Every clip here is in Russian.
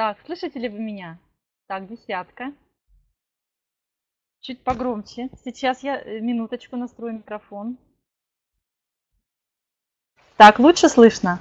Так, слышите ли вы меня? Так, десятка. Чуть погромче. Сейчас я минуточку настрою микрофон. Так, лучше слышно?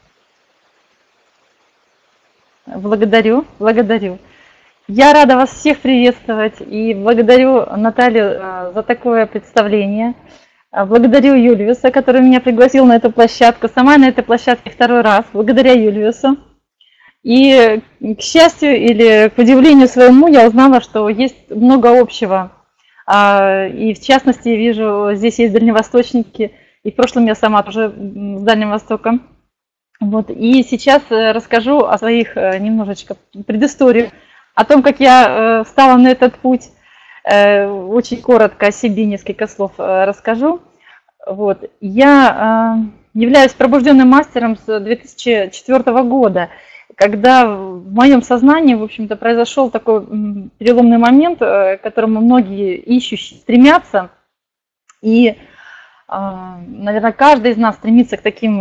Благодарю, благодарю. Я рада вас всех приветствовать и благодарю Наталью за такое представление. Благодарю Юлиуса, который меня пригласил на эту площадку. Сама я на этой площадке второй раз, благодаря Юлиусу. И, к счастью или к удивлению своему, я узнала, что есть много общего. И в частности, вижу, здесь есть дальневосточники. И в прошлом я сама тоже с Дальним Востоком. Вот. И сейчас расскажу о своих немножечко предысторию, о том, как я встала на этот путь. Очень коротко о себе несколько слов расскажу. Вот. Я являюсь пробужденным мастером с 2004 года, когда в моем сознании, в общем-то, произошел такой переломный момент, к которому многие ищущие стремятся. И, наверное, каждый из нас стремится к таким,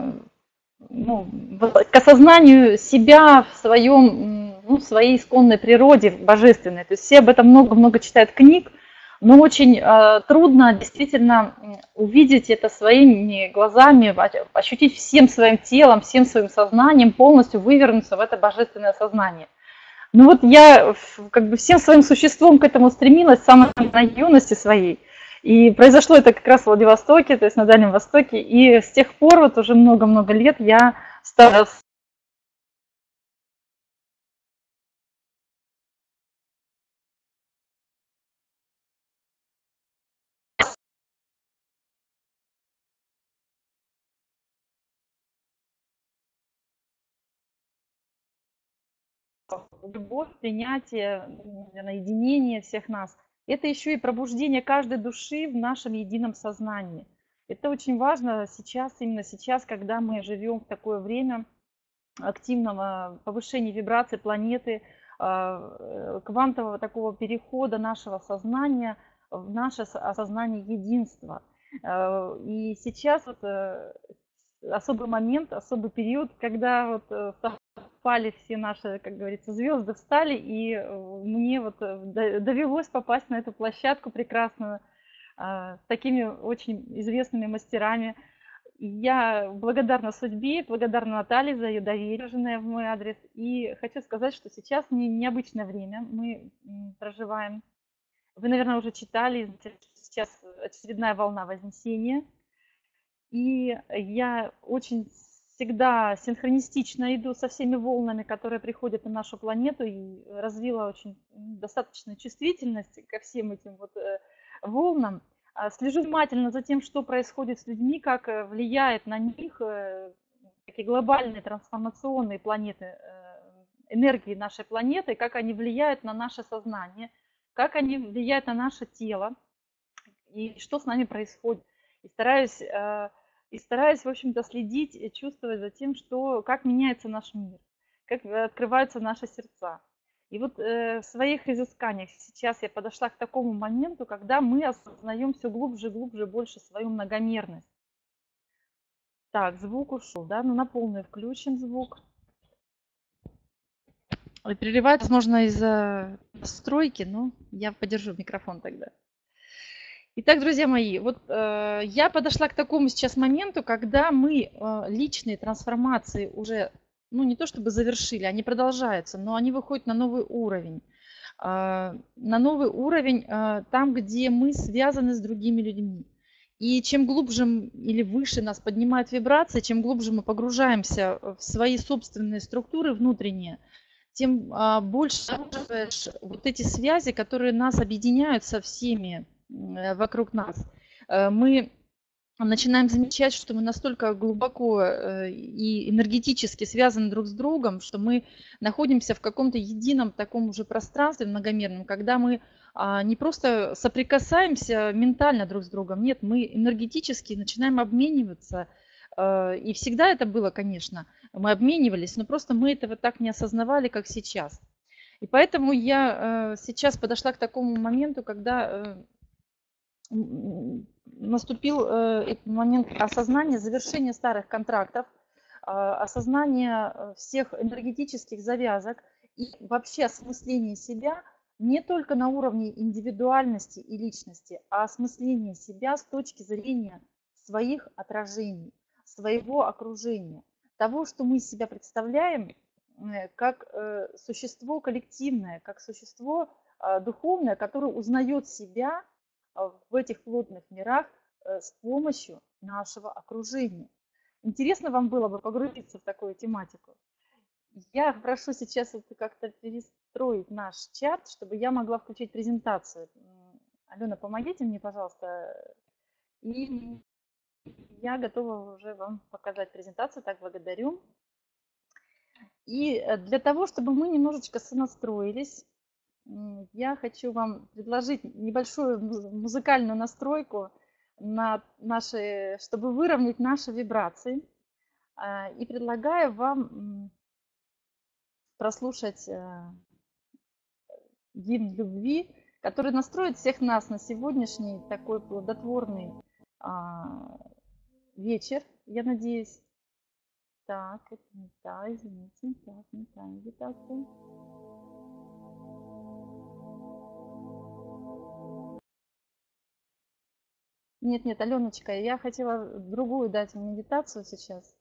к осознанию себя в своем, в своей исконной природе, божественной. То есть все об этом много-много читают книг, но очень трудно действительно увидеть это своими глазами, ощутить всем своим телом, всем своим сознанием, полностью вывернуться в это божественное сознание. Ну вот я как бы всем своим существом к этому стремилась с самой юности своей. И произошло это как раз в Владивостоке, то есть на Дальнем Востоке. И с тех пор, вот уже много-много лет, я стала любовь, принятие, наверное, единение всех нас. Это еще и пробуждение каждой души в нашем едином сознании. Это очень важно сейчас, именно сейчас, когда мы живем в такое время активного повышения вибраций планеты, квантового такого перехода нашего сознания в наше осознание единства. И сейчас вот особый момент, особый период, когда вот совпали все наши, как говорится, звезды встали, и мне вот довелось попасть на эту площадку прекрасную с такими очень известными мастерами. Я благодарна судьбе, благодарна Наталье за ее доверие в мой адрес. И хочу сказать, что сейчас необычное время мы проживаем. Вы, наверное, уже читали, сейчас очередная волна Вознесения. И я очень всегда синхронистично иду со всеми волнами, которые приходят на нашу планету, и развила очень достаточную чувствительность ко всем этим вот волнам. Слежу внимательно за тем, что происходит с людьми, как влияет на них такие глобальные трансформационные планеты, энергии нашей планеты, как они влияют на наше сознание, как они влияют на наше тело, и что с нами происходит. И стараюсь, в общем-то, следить и чувствовать за тем, как меняется наш мир, как открываются наши сердца. И вот в своих изысканиях сейчас я подошла к такому моменту, когда мы осознаем все глубже и глубже больше свою многомерность. Так, звук ушел, да? Ну, на полную включим звук. И переливает, возможно, из-за настройки, но я подержу микрофон тогда. Итак, друзья мои, вот я подошла к такому сейчас моменту, когда мы личные трансформации уже, не то чтобы завершили, они продолжаются, но они выходят на новый уровень. На новый уровень там, где мы связаны с другими людьми. И чем глубже или выше нас поднимают вибрации, чем глубже мы погружаемся в свои собственные структуры внутренние, тем больше вот эти связи, которые нас объединяют со всеми вокруг нас. Мы начинаем замечать, что мы настолько глубоко и энергетически связаны друг с другом, что мы находимся в каком-то едином таком уже пространстве многомерном, когда мы не просто соприкасаемся ментально друг с другом, нет, мы энергетически начинаем обмениваться. И всегда это было, конечно, мы обменивались, но просто мы этого так не осознавали, как сейчас. И поэтому я сейчас подошла к такому моменту, когда наступил этот момент осознания завершения старых контрактов, осознания всех энергетических завязок и вообще осмысление себя не только на уровне индивидуальности и личности, а осмысление себя с точки зрения своих отражений, своего окружения, того, что мы из себя представляем как существо коллективное, как существо духовное, которое узнает себя в этих плотных мирах с помощью нашего окружения. Интересно вам было бы погрузиться в такую тематику? Я прошу сейчас как-то перестроить наш чат, чтобы я могла включить презентацию. Алена, помогите мне, пожалуйста. И я готова уже вам показать презентацию. Так, благодарю. И для того, чтобы мы немножечко сонастроились, я хочу вам предложить небольшую музыкальную настройку на наши, чтобы выровнять наши вибрации. И предлагаю вам прослушать гимн любви, который настроит всех нас на сегодняшний такой плодотворный вечер, я надеюсь. Так, это не та, извините, так, не та инвитация. Нет, нет, Аленочка, я хотела другую дать вам инвитацию сейчас.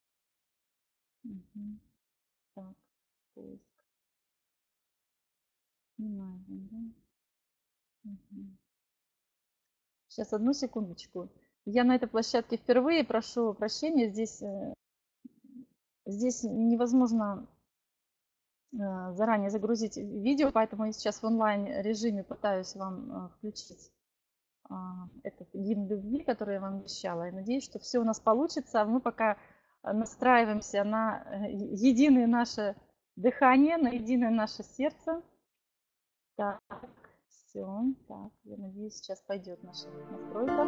Угу. Так, поиск. Не найдем, да? Угу. Сейчас, одну секундочку. Я на этой площадке впервые, прошу прощения, здесь невозможно заранее загрузить видео, поэтому я сейчас в онлайн режиме пытаюсь вам включить этот гимн любви, который я вам обещала. Я надеюсь, что все у нас получится. Мы пока настраиваемся на единое наше дыхание, на единое наше сердце. Так, все. Так, я надеюсь, сейчас пойдет наша настройка.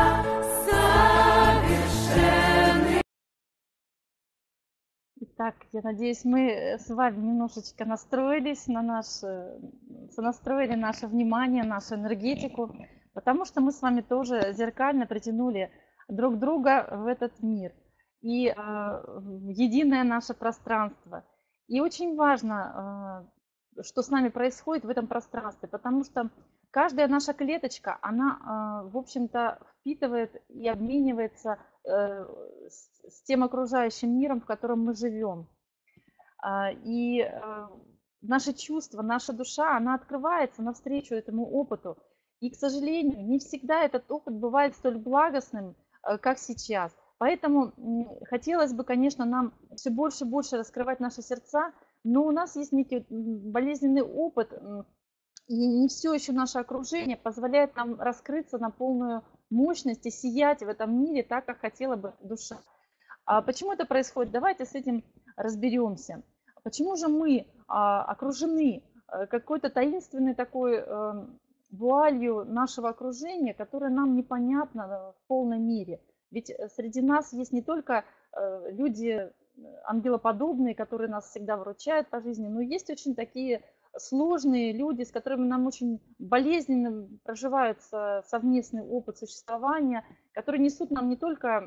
Так, Я надеюсь, мы с вами немножечко настроились сонастроили наше внимание, нашу энергетику, потому что мы с вами тоже зеркально притянули друг друга в этот мир и в единое наше пространство. И очень важно, что с нами происходит в этом пространстве, потому что каждая наша клеточка, она, в общем-то, впитывает и обменивается с тем окружающим миром, в котором мы живем. И наши чувства, наша душа, она открывается навстречу этому опыту. И, к сожалению, не всегда этот опыт бывает столь благостным, как сейчас. Поэтому хотелось бы, конечно, нам все больше и больше раскрывать наши сердца, но у нас есть некий болезненный опыт, и не все еще наше окружение позволяет нам раскрыться на полную мощность и сиять в этом мире так, как хотела бы душа. А почему это происходит? Давайте с этим разберемся. Почему же мы окружены какой-то таинственной такой вуалью нашего окружения, которая нам непонятна в полной мере? Ведь среди нас есть не только люди ангелоподобные, которые нас всегда выручают по жизни, но есть очень такие сложные люди, с которыми нам очень болезненно проживается совместный опыт существования, которые несут нам не только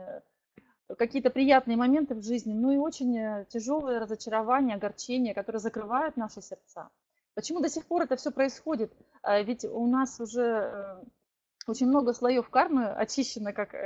какие-то приятные моменты в жизни, но и очень тяжелые разочарования, огорчения, которые закрывают наши сердца. Почему до сих пор это все происходит? Ведь у нас уже очень много слоев кармы очищено, как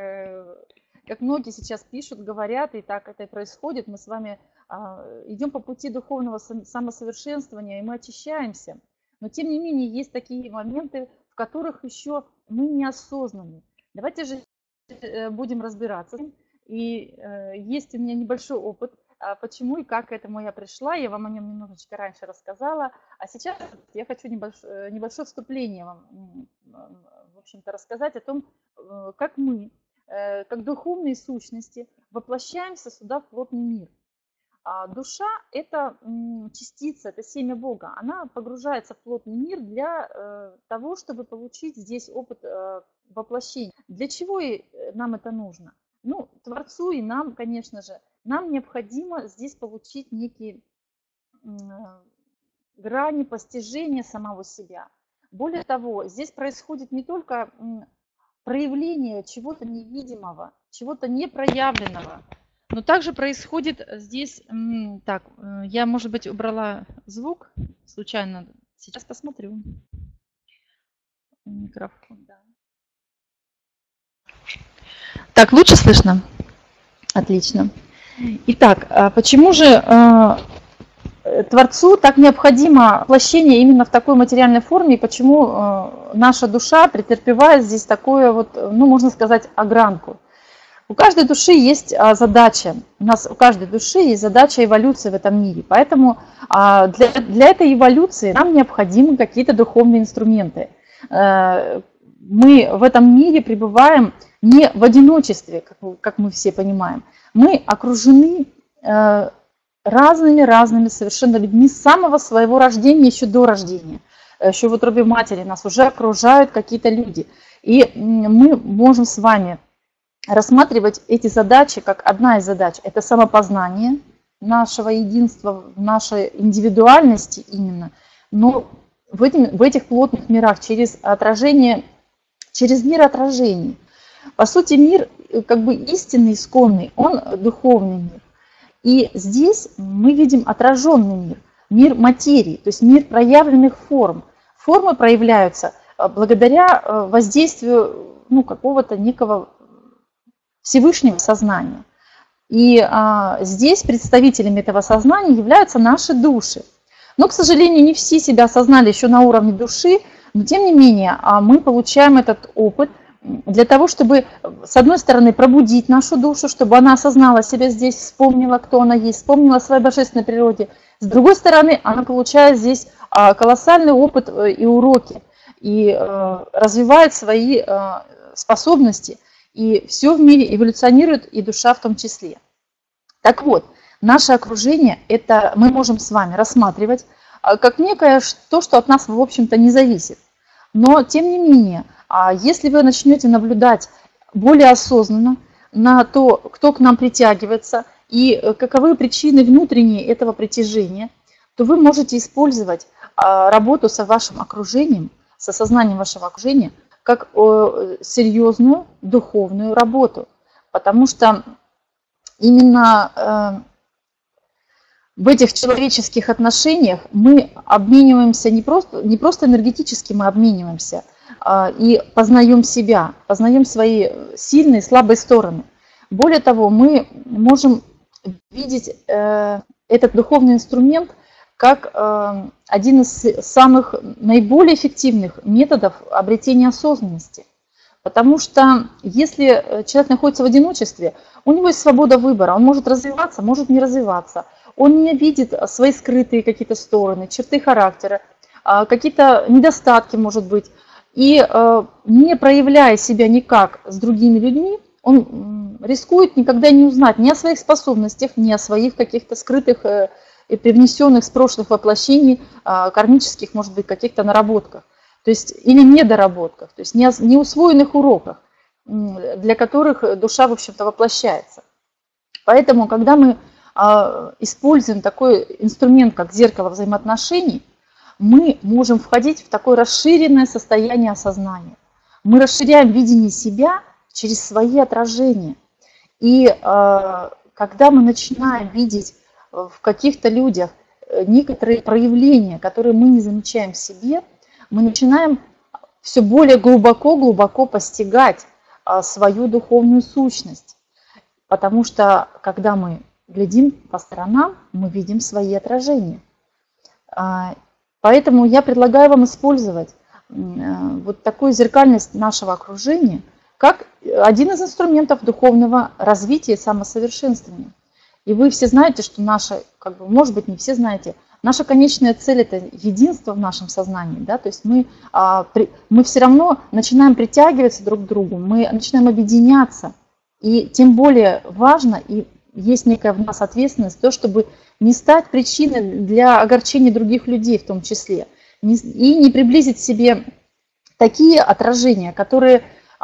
многие сейчас пишут, говорят, и так это и происходит. Мы с вами идем по пути духовного самосовершенствования, и мы очищаемся. Но тем не менее есть такие моменты, в которых еще мы неосознаны. Давайте же будем разбираться. И есть у меня небольшой опыт, почему и как к этому я пришла. Я вам о нем немножечко раньше рассказала. А сейчас я хочу небольшое вступление вам, в общем-то, рассказать о том, как мы, как духовные сущности, воплощаемся сюда в плотный мир. Душа – это частица, это семя Бога. Она погружается в плотный мир для того, чтобы получить здесь опыт воплощения. Для чего нам это нужно? Ну, Творцу и нам, конечно же, нам необходимо здесь получить некие грани постижения самого себя. Более того, здесь происходит не только проявление чего-то невидимого, чего-то непроявленного, но также происходит здесь, так, я, может быть, убрала звук случайно, сейчас посмотрю. Микрофон, да. Так, лучше слышно? Отлично. Итак, почему же Творцу так необходимо воплощение именно в такой материальной форме, и почему наша душа претерпевает здесь такую вот, ну, можно сказать, огранку? У каждой души есть задача, у каждой души есть задача эволюции в этом мире, поэтому для этой эволюции нам необходимы какие-то духовные инструменты. Мы в этом мире пребываем не в одиночестве, как мы все понимаем. Мы окружены разными совершенно людьми с самого своего рождения, еще до рождения. Еще в утробе матери нас уже окружают какие-то люди. И мы можем с вами рассматривать эти задачи как одна из задач. Это самопознание нашего единства, нашей индивидуальности именно. Но в этих плотных мирах через отражение, через мир отражений. По сути, мир как бы истинный, исконный, он духовный мир. И здесь мы видим отраженный мир, мир материи, то есть мир проявленных форм. Формы проявляются благодаря воздействию какого-то некого Всевышнего сознания. И здесь представителями этого сознания являются наши души. Но, к сожалению, не все себя осознали еще на уровне души, но тем не менее мы получаем этот опыт для того, чтобы, с одной стороны, пробудить нашу душу, чтобы она осознала себя здесь, вспомнила, кто она есть, вспомнила о своей божественной природе. С другой стороны, она получает здесь колоссальный опыт и уроки, и развивает свои способности, и все в мире эволюционирует, и душа в том числе. Так вот, наше окружение, это мы можем с вами рассматривать как некое то, что от нас, в общем-то, не зависит. Но, тем не менее, если вы начнете наблюдать более осознанно на то, кто к нам притягивается, и каковы причины внутренние этого притяжения, то вы можете использовать работу со вашим окружением, с осознанием вашего окружения, как серьезную духовную работу. Потому что именно в этих человеческих отношениях мы обмениваемся не просто энергетически, мы обмениваемся и познаем себя, познаем свои сильные и слабые стороны. Более того, мы можем видеть этот духовный инструмент как один из самых наиболее эффективных методов обретения осознанности. Потому что если человек находится в одиночестве, у него есть свобода выбора, он может развиваться, может не развиваться. Он не видит свои скрытые какие-то стороны, черты характера, какие-то недостатки, может быть. И не проявляя себя никак с другими людьми, он рискует никогда не узнать ни о своих способностях, ни о своих каких-то скрытых и привнесенных с прошлых воплощений, кармических, может быть, каких-то наработках. То есть, или недоработках, то есть не усвоенных уроках, для которых душа, в общем-то, воплощается. Поэтому, когда мы используем такой инструмент, как зеркало взаимоотношений, мы можем входить в такое расширенное состояние осознания. Мы расширяем видение себя через свои отражения. И когда мы начинаем видеть в каких-то людях некоторые проявления, которые мы не замечаем в себе, мы начинаем все более глубоко постигать свою духовную сущность. Потому что, когда мы глядим по сторонам, мы видим свои отражения. Поэтому я предлагаю вам использовать вот такую зеркальность нашего окружения как один из инструментов духовного развития и самосовершенствования. И вы все знаете, что наша, может быть, не все знаете, наша конечная цель – это единство в нашем сознании. Да? То есть мы все равно начинаем притягиваться друг к другу, мы начинаем объединяться. И тем более важно, и есть некая в нас ответственность, то, чтобы не стать причиной для огорчения других людей в том числе. И не приблизить себе такие отражения, которые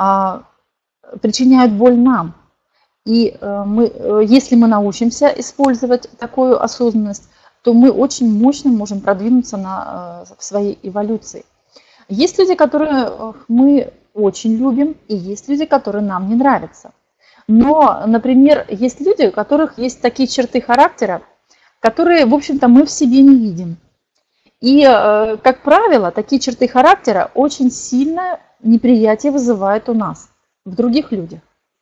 причиняют боль нам. И если мы научимся использовать такую осознанность, то мы очень мощно можем продвинуться в своей эволюции. Есть люди, которые мы очень любим, и есть люди, которые нам не нравятся. Но, например, есть люди, у которых есть такие черты характера, которые, в общем-то, мы в себе не видим. И, как правило, такие черты характера очень сильное неприятие вызывают у нас, в других людях.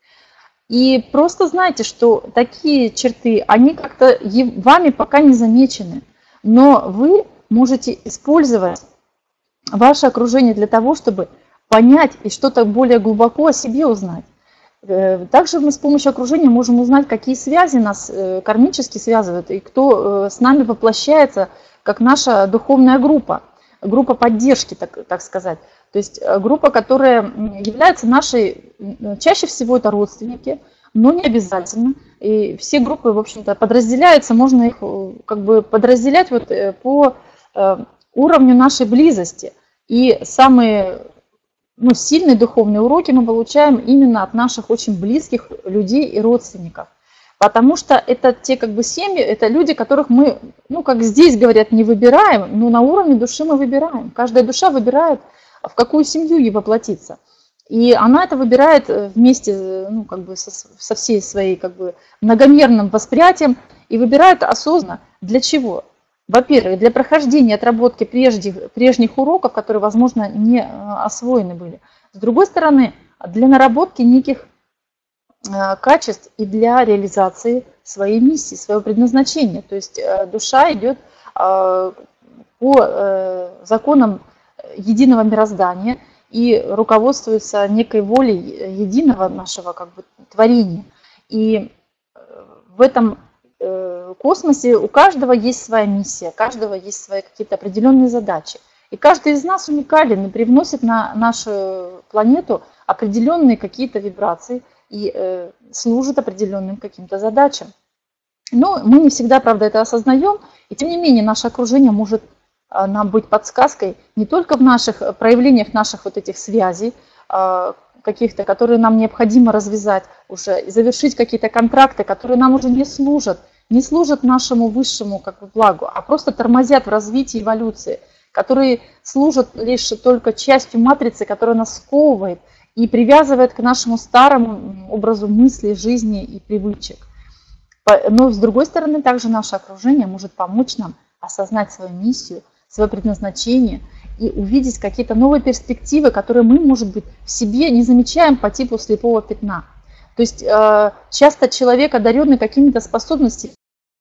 И просто знайте, что такие черты, они как-то вами пока не замечены, но вы можете использовать ваше окружение для того, чтобы понять и что-то более глубоко о себе узнать. Также мы с помощью окружения можем узнать, какие связи нас кармически связывают, и кто с нами воплощается, как наша духовная группа поддержки, так сказать. То есть группа, которая является нашей, чаще всего это родственники, но не обязательно. И все группы, в общем-то, подразделяются, можно их подразделять по уровню нашей близости. И самые сильные духовные уроки мы получаем именно от наших очень близких людей и родственников. Потому что это те семьи, это люди, которых мы, как здесь говорят, не выбираем, но на уровне души мы выбираем. Каждая душа выбирает, в какую семью ей воплотиться. И она это выбирает вместе со всей своей многомерным восприятием и выбирает осознанно. Для чего? Во-первых, для прохождения, отработки прежних уроков, которые, возможно, не освоены были. С другой стороны, для наработки неких качеств и для реализации своей миссии, своего предназначения. То есть душа идет по законам единого мироздания и руководствуется некой волей единого нашего творения. И в этом космосе у каждого есть своя миссия, у каждого есть свои какие-то определенные задачи. И каждый из нас уникален и привносит на нашу планету определенные какие-то вибрации и служит определенным каким-то задачам. Но мы не всегда, правда, это осознаем, и тем не менее наше окружение может нам быть подсказкой не только в наших проявлениях наших этих связей, каких-то, которые нам необходимо развязать уже, и завершить какие-то контракты, которые нам уже не служат нашему высшему как бы благу, а просто тормозят в развитии эволюции, которые служат лишь только частью матрицы, которая нас сковывает и привязывает к нашему старому образу мысли, жизни и привычек. Но с другой стороны, также наше окружение может помочь нам осознать свою миссию, свое предназначение и увидеть какие-то новые перспективы, которые мы, может быть, в себе не замечаем по типу слепого пятна. То есть часто человек, одаренный какими-то способностями,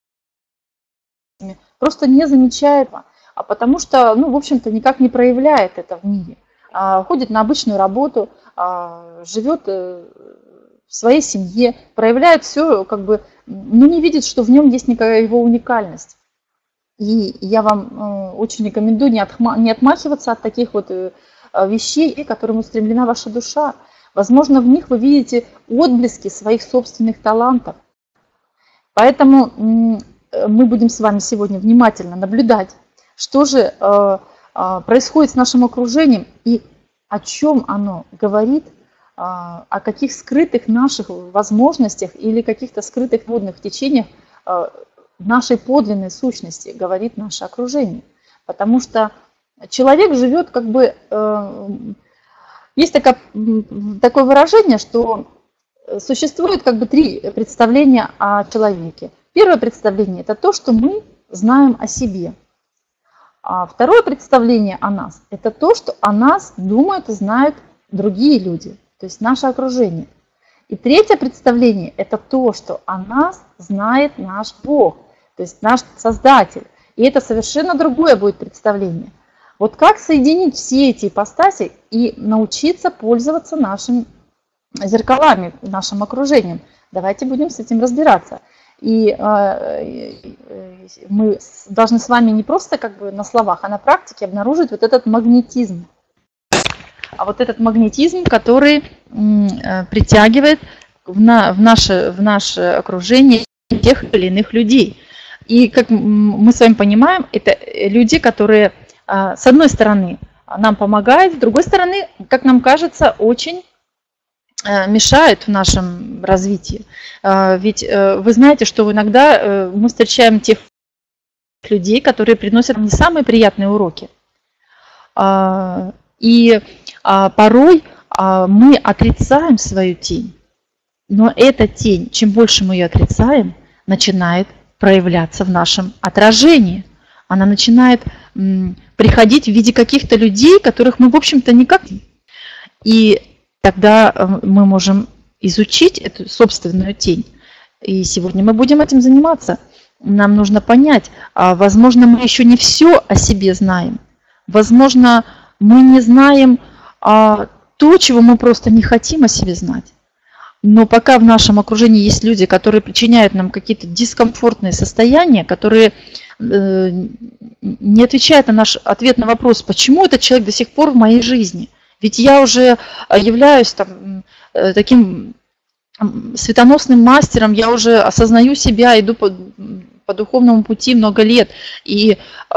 просто не замечает, а потому что, ну, в общем-то, никак не проявляет это в мире. Ходит на обычную работу, живет в своей семье, проявляет все, как бы, но не видит, что в нем есть никакая его уникальность. И я вам очень рекомендую не отмахиваться от таких вот вещей, к которым устремлена ваша душа. Возможно, в них вы видите отблески своих собственных талантов. Поэтому мы будем с вами сегодня внимательно наблюдать, что же происходит с нашим окружением и о чем оно говорит, о каких скрытых наших возможностях или каких-то скрытых водных течениях нашей подлинной сущности говорит наше окружение. Потому что человек живет как бы... Есть такое выражение, что существует как бы три представления о человеке. Первое представление – это то, что мы знаем о себе. А второе представление о нас – это то, что о нас думают и знают другие люди, то есть наше окружение. И третье представление – это то, что о нас знает наш Бог, то есть наш Создатель. И это совершенно другое будет представление. Вот как соединить все эти ипостаси и научиться пользоваться нашими зеркалами, нашим окружением? Давайте будем с этим разбираться. И мы должны с вами не просто как бы на словах, а на практике обнаружить вот этот магнетизм. А вот этот магнетизм, который притягивает в наше окружение тех или иных людей. И как мы с вами понимаем, это люди, которые с одной стороны нам помогают, с другой стороны, как нам кажется, очень мешают в нашем развитии. Ведь вы знаете, что иногда мы встречаем тех людей, которые приносят не самые приятные уроки. И порой мы отрицаем свою тень. Но эта тень, чем больше мы ее отрицаем, начинает проявляться в нашем отражении. Она начинает приходить в виде каких-то людей, которых мы, в общем-то, никак не... И тогда мы можем изучить эту собственную тень. И сегодня мы будем этим заниматься. Нам нужно понять, возможно, мы еще не все о себе знаем. Возможно, мы не знаем то, чего мы просто не хотим о себе знать. Но пока в нашем окружении есть люди, которые причиняют нам какие-то дискомфортные состояния, которые не отвечают на наш ответ на вопрос, почему этот человек до сих пор в моей жизни. Ведь я уже являюсь таким светоносным мастером, я уже осознаю себя, иду по духовному пути много лет и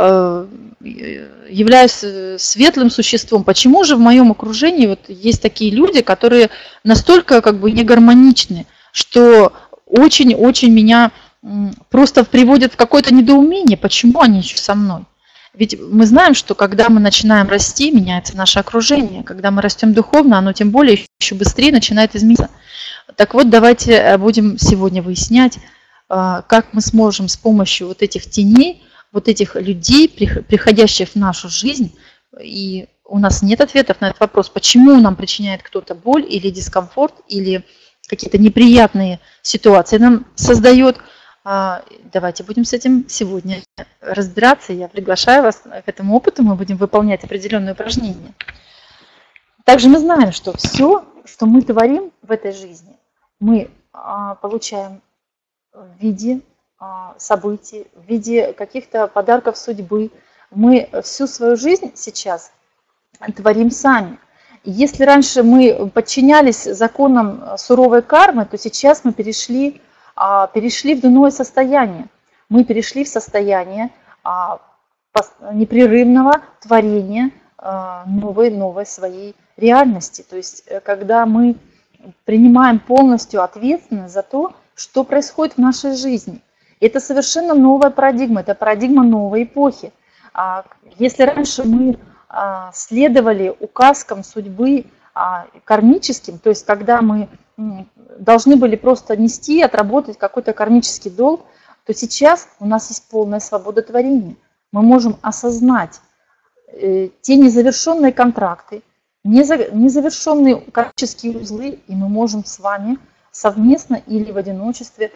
являюсь светлым существом. Почему же в моем окружении вот есть такие люди, которые настолько как бы не гармоничны, что очень-очень меня просто приводят в какое-то недоумение, почему они еще со мной? Ведь мы знаем, что когда мы начинаем расти, меняется наше окружение. Когда мы растем духовно, оно тем более еще быстрее начинает измениться. Так вот, давайте будем сегодня выяснять, как мы сможем с помощью вот этих теней, вот этих людей, приходящих в нашу жизнь, и у нас нет ответов на этот вопрос, почему нам причиняет кто-то боль или дискомфорт, или какие-то неприятные ситуации нам создает. Давайте будем с этим сегодня разбираться. Я приглашаю вас к этому опыту, мы будем выполнять определенные упражнения. Также мы знаем, что все, что мы творим в этой жизни, мы получаем в виде событий, в виде каких-то подарков судьбы. Мы всю свою жизнь сейчас творим сами. И если раньше мы подчинялись законам суровой кармы, то сейчас мы перешли в иное состояние. Мы перешли в состояние непрерывного творения новой своей реальности. То есть когда мы принимаем полностью ответственность за то, что происходит в нашей жизни. Это совершенно новая парадигма, это парадигма новой эпохи. Если раньше мы следовали указкам судьбы кармическим, то есть когда мы должны были просто нести, отработать какой-то кармический долг, то сейчас у нас есть полная свобода творения. Мы можем осознать те незавершенные контракты, незавершенные кармические узлы, и мы можем с вами совместно или в одиночестве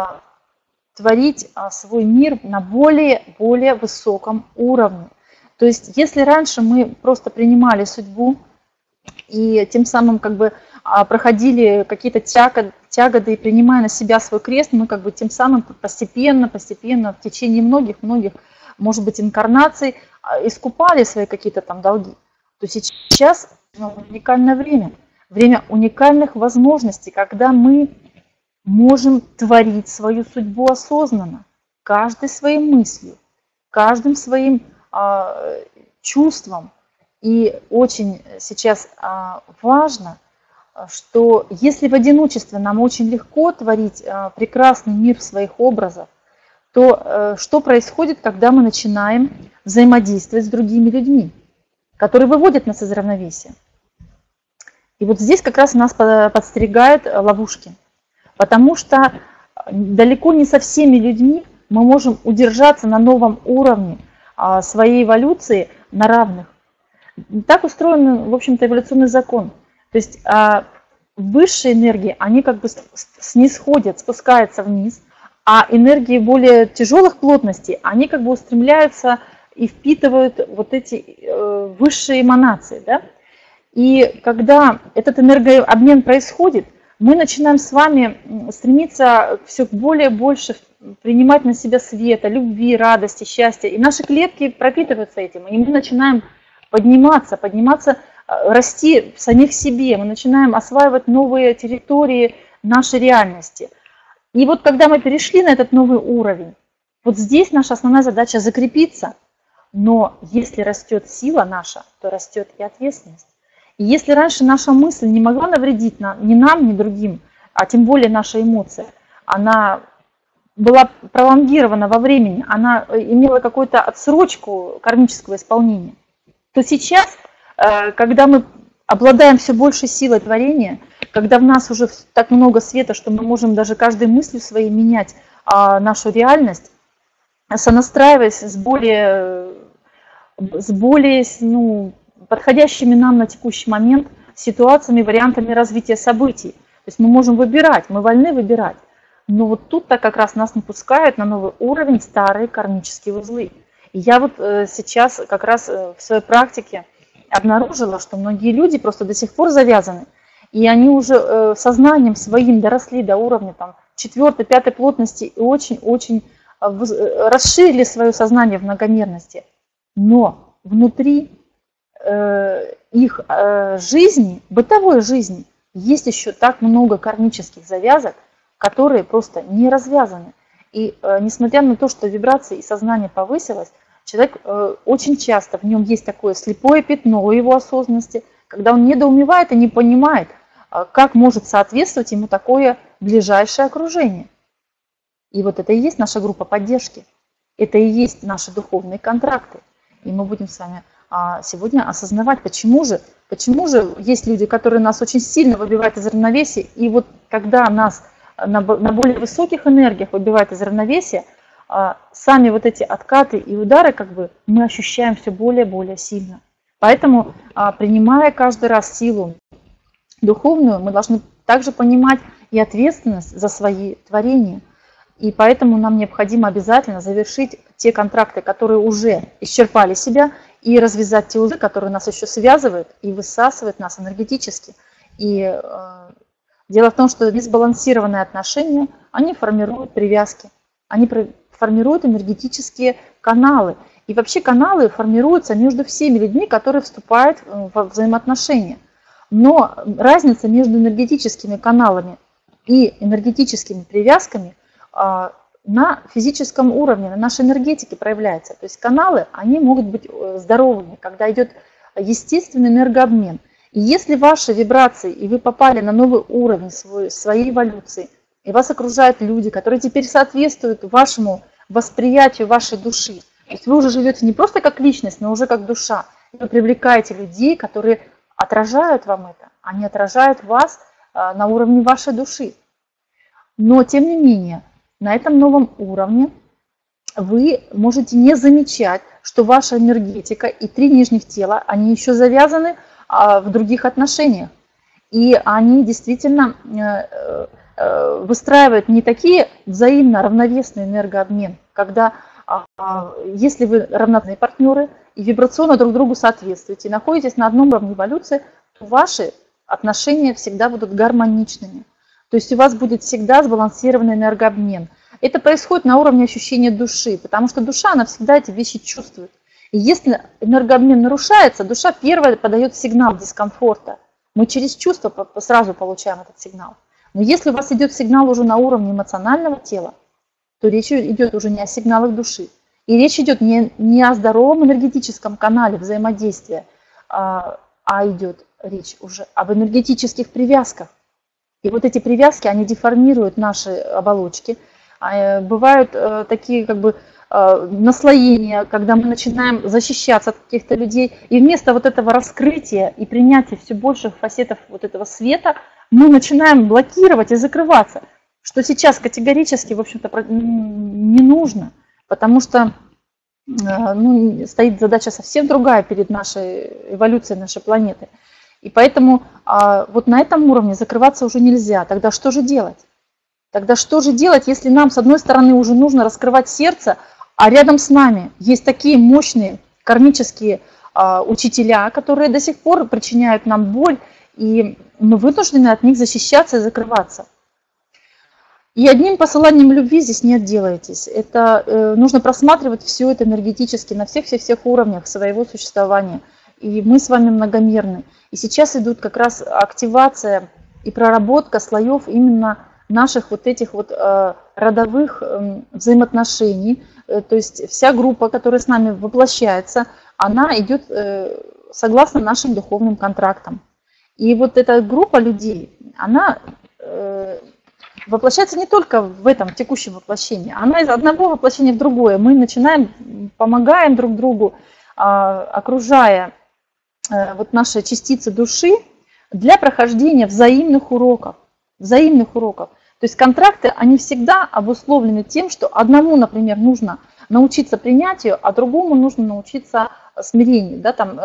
творить свой мир на более высоком уровне. То есть если раньше мы просто принимали судьбу и тем самым как бы проходили какие-то тяготы и принимая на себя свой крест, мы как бы тем самым постепенно в течение многих, может быть, инкарнаций искупали свои какие-то там долги, то сейчас уникальное время уникальных возможностей, когда мы можем творить свою судьбу осознанно, каждой своей мыслью, каждым своим чувством. И очень сейчас важно, что если в одиночестве нам очень легко творить прекрасный мир своих образов, то что происходит, когда мы начинаем взаимодействовать с другими людьми, которые выводят нас из равновесия? И вот здесь как раз нас подстерегают ловушки, потому что далеко не со всеми людьми мы можем удержаться на новом уровне своей эволюции на равных. Так устроен, в общем-то, эволюционный закон. То есть высшие энергии, они как бы снисходят, спускаются вниз, а энергии более тяжелых плотностей, они как бы устремляются и впитывают вот эти высшие эманации. Да? И когда этот энергообмен происходит, мы начинаем с вами стремиться все больше принимать на себя света, любви, радости, счастья. И наши клетки пропитываются этим, и мы начинаем подниматься, расти в самих себе, мы начинаем осваивать новые территории нашей реальности. И вот когда мы перешли на этот новый уровень, вот здесь наша основная задача закрепиться. Но если растет сила наша, то растет и ответственность. И если раньше наша мысль не могла навредить ни нам, ни другим, а тем более наша эмоция, она была пролонгирована во времени, она имела какую-то отсрочку кармического исполнения, то сейчас, когда мы обладаем все большей силой творения, когда в нас уже так много света, что мы можем даже каждой мыслью своей менять нашу реальность, сонастраиваясь с более подходящими нам на текущий момент ситуациями, вариантами развития событий. То есть мы можем выбирать, мы вольны выбирать. Но вот тут-то как раз нас не пускают на новый уровень старые кармические узлы. И я вот сейчас как раз в своей практике обнаружила, что многие люди просто до сих пор завязаны. И они уже сознанием своим доросли до уровня 4-5 плотности и очень-очень расширили свое сознание в многомерности. Но внутри их жизни, бытовой жизни, есть еще так много кармических завязок, которые просто не развязаны. И несмотря на то, что вибрации и сознание повысилось, человек очень часто, в нем есть такое слепое пятно его осознанности, когда он недоумевает и не понимает, как может соответствовать ему такое ближайшее окружение. И вот это и есть наша группа поддержки, это и есть наши духовные контракты. И мы будем с вами сегодня осознавать, почему же есть люди, которые нас очень сильно выбивают из равновесия, и вот когда нас на более высоких энергиях выбивают из равновесия, сами вот эти откаты и удары как бы мы ощущаем все более и более сильно. Поэтому, принимая каждый раз силу духовную, мы должны также понимать и ответственность за свои творения. И поэтому нам необходимо обязательно завершить те контракты, которые уже исчерпали себя, и развязать те узлы, которые нас еще связывают и высасывают нас энергетически. И дело в том, что несбалансированные отношения, они формируют привязки, они формируют энергетические каналы. И вообще каналы формируются между всеми людьми, которые вступают в взаимоотношения. Но разница между энергетическими каналами и энергетическими привязками на физическом уровне, на нашей энергетике проявляется. То есть каналы, они могут быть здоровыми, когда идет естественный энергообмен. И если ваши вибрации, и вы попали на новый уровень своей эволюции, и вас окружают люди, которые теперь соответствуют вашему восприятию вашей души, то есть вы уже живете не просто как личность, но уже как душа, и вы привлекаете людей, которые отражают вам это, они отражают вас на уровне вашей души. Но, тем не менее, на этом новом уровне вы можете не замечать, что ваша энергетика и 3 нижних тела, они еще завязаны в других отношениях. И они действительно выстраивают не такие взаимно равновесный энергообмен, когда если вы равноценные партнеры и вибрационно друг другу соответствуете, находитесь на одном уровне эволюции, то ваши отношения всегда будут гармоничными. То есть у вас будет всегда сбалансированный энергообмен. Это происходит на уровне ощущения души, потому что душа, она всегда эти вещи чувствует. И если энергообмен нарушается, душа первая подает сигнал дискомфорта. Мы через чувства сразу получаем этот сигнал. Но если у вас идет сигнал уже на уровне эмоционального тела, то речь идет уже не о сигналах души. И речь идет не о здоровом энергетическом канале взаимодействия, а идет речь уже об энергетических привязках. И вот эти привязки, они деформируют наши оболочки. Бывают такие как бы наслоения, когда мы начинаем защищаться от каких-то людей. И вместо вот этого раскрытия и принятия все больших фасетов вот этого света, мы начинаем блокировать и закрываться. Что сейчас категорически, в общем-то, не нужно. Потому что стоит задача совсем другая перед нашей эволюцией нашей планеты. И поэтому вот на этом уровне закрываться уже нельзя. Тогда что же делать? Тогда что же делать, если нам, с одной стороны, уже нужно раскрывать сердце, а рядом с нами есть такие мощные кармические учителя, которые до сих пор причиняют нам боль, и мы вынуждены от них защищаться и закрываться. И одним посыланием любви здесь не отделаетесь. Это нужно просматривать все это энергетически на всех уровнях своего существования. И мы с вами многомерны. И сейчас идут как раз активация и проработка слоев именно наших вот этих вот родовых взаимоотношений. То есть вся группа, которая с нами воплощается, она идет согласно нашим духовным контрактам. И вот эта группа людей, она воплощается не только в этом текущем воплощении, она из одного воплощения в другое. Мы начинаем, помогаем друг другу, окружая вот наши частицы души для прохождения взаимных уроков. То есть контракты, они всегда обусловлены тем, что одному, например, нужно научиться принятию, а другому нужно научиться смирению, да, там,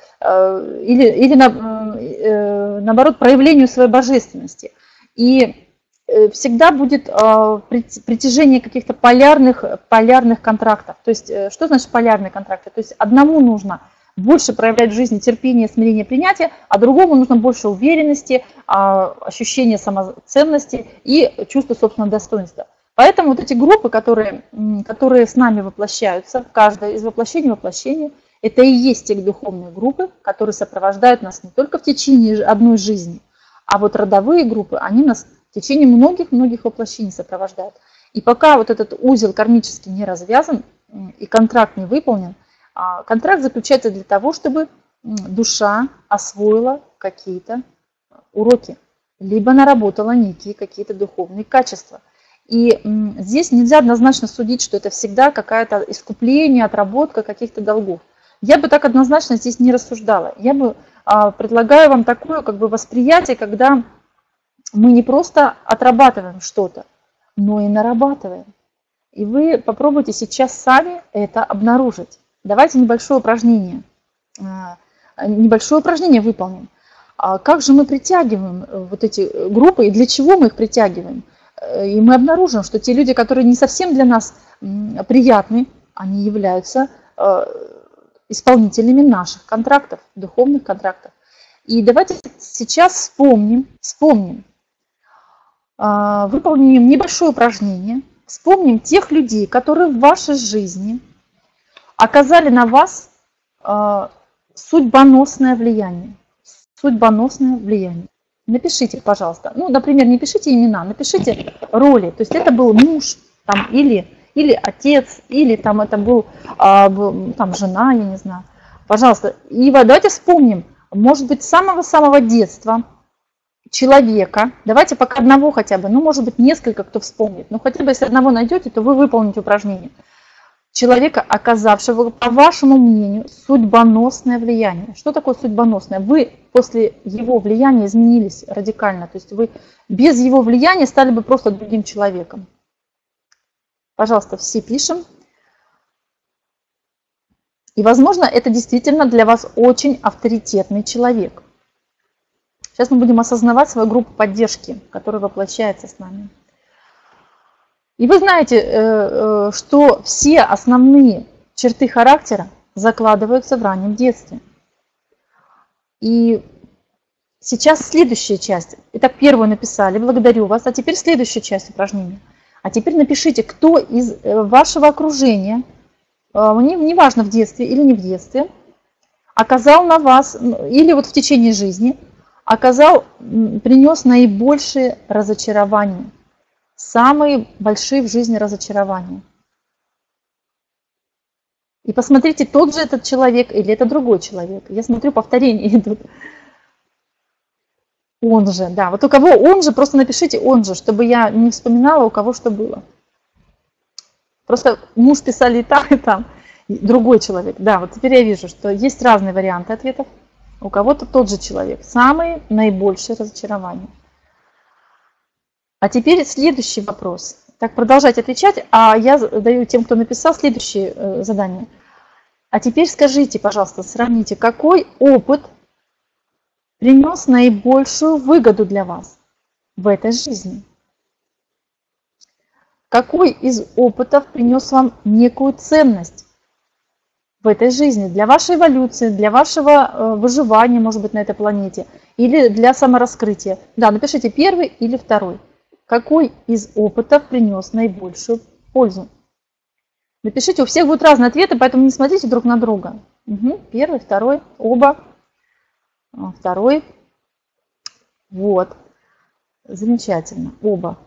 или наоборот, проявлению своей божественности. И всегда будет притяжение каких-то полярных контрактов. То есть, что значит полярные контракты? То есть одному нужно больше проявлять в жизни терпение, смирение, принятие, а другому нужно больше уверенности, ощущения самоценности и чувства собственного достоинства. Поэтому вот эти группы, которые с нами воплощаются, каждая из воплощений, это и есть те духовные группы, которые сопровождают нас не только в течение одной жизни, а вот родовые группы, они нас в течение многих воплощений сопровождают. И пока вот этот узел кармически не развязан и контракт не выполнен, контракт заключается для того, чтобы душа освоила какие-то уроки, либо наработала некие какие-то духовные качества. И здесь нельзя однозначно судить, что это всегда какое-то искупление, отработка каких-то долгов. Я бы так однозначно здесь не рассуждала. Я бы предлагаю вам такое как бы восприятие, когда мы не просто отрабатываем что-то, но и нарабатываем. И вы попробуйте сейчас сами это обнаружить. Давайте небольшое упражнение выполним. Как же мы притягиваем вот эти группы и для чего мы их притягиваем? И мы обнаружим, что те люди, которые не совсем для нас приятны, они являются исполнителями наших контрактов, духовных контрактов. И давайте сейчас вспомним, выполним небольшое упражнение, вспомним тех людей, которые в вашей жизни оказали на вас судьбоносное влияние. Напишите, пожалуйста. Ну, например, не пишите имена, напишите роли. То есть это был муж, там, или отец, или там это был там, жена, я не знаю. Пожалуйста, и давайте вспомним, может быть, с самого-самого детства человека, давайте пока одного хотя бы, ну, может быть, несколько, кто вспомнит, но хотя бы если одного найдете, то вы выполните упражнение. Человека, оказавшего, по вашему мнению, судьбоносное влияние. Что такое судьбоносное? Вы после его влияния изменились радикально, то есть вы без его влияния стали бы просто другим человеком. Пожалуйста, все пишем. И, возможно, это действительно для вас очень авторитетный человек. Сейчас мы будем осознавать свою группу поддержки, которая воплощается с нами. И вы знаете, что все основные черты характера закладываются в раннем детстве. И сейчас следующая часть. Итак, первую написали, благодарю вас. А теперь следующая часть упражнения. А теперь напишите, кто из вашего окружения, неважно в детстве или не в детстве, оказал на вас, или вот в течение жизни, принес наибольшее разочарование. Самые большие в жизни разочарования. И посмотрите, тот же этот человек или это другой человек. Я смотрю, повторения идут. Он же, да. Вот у кого он же, просто напишите он же, чтобы я не вспоминала, у кого что было. Просто муж писали и там, и другой человек. Да, вот теперь я вижу, что есть разные варианты ответов. У кого-то тот же человек. Самые наибольшие разочарования. А теперь следующий вопрос. Так, продолжайте отвечать, а я даю тем, кто написал, следующее задание. А теперь скажите, пожалуйста, сравните, какой опыт принес наибольшую выгоду для вас в этой жизни? Какой из опытов принес вам некую ценность в этой жизни, для вашей эволюции, для вашего выживания, может быть, на этой планете, или для самораскрытия? Да, напишите первый или второй. Какой из опытов принес наибольшую пользу? Напишите, у всех будут разные ответы, поэтому не смотрите друг на друга. Угу. Первый, второй, оба. Второй. Вот. Замечательно, оба.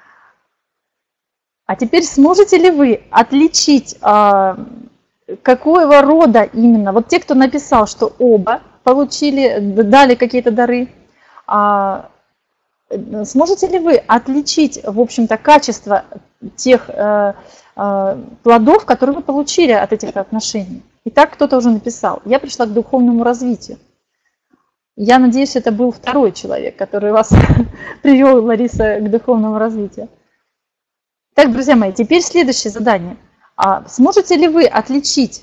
А теперь сможете ли вы отличить, какого рода именно, вот те, кто написал, что оба получили, дали какие-то дары, сможете ли вы отличить, в общем-то, качество тех плодов, которые вы получили от этих отношений? Итак, кто-то уже написал. Я пришла к духовному развитию. Я надеюсь, это был второй человек, который вас привел, Лариса, к духовному развитию. Так, друзья мои, теперь следующее задание. Сможете ли вы отличить,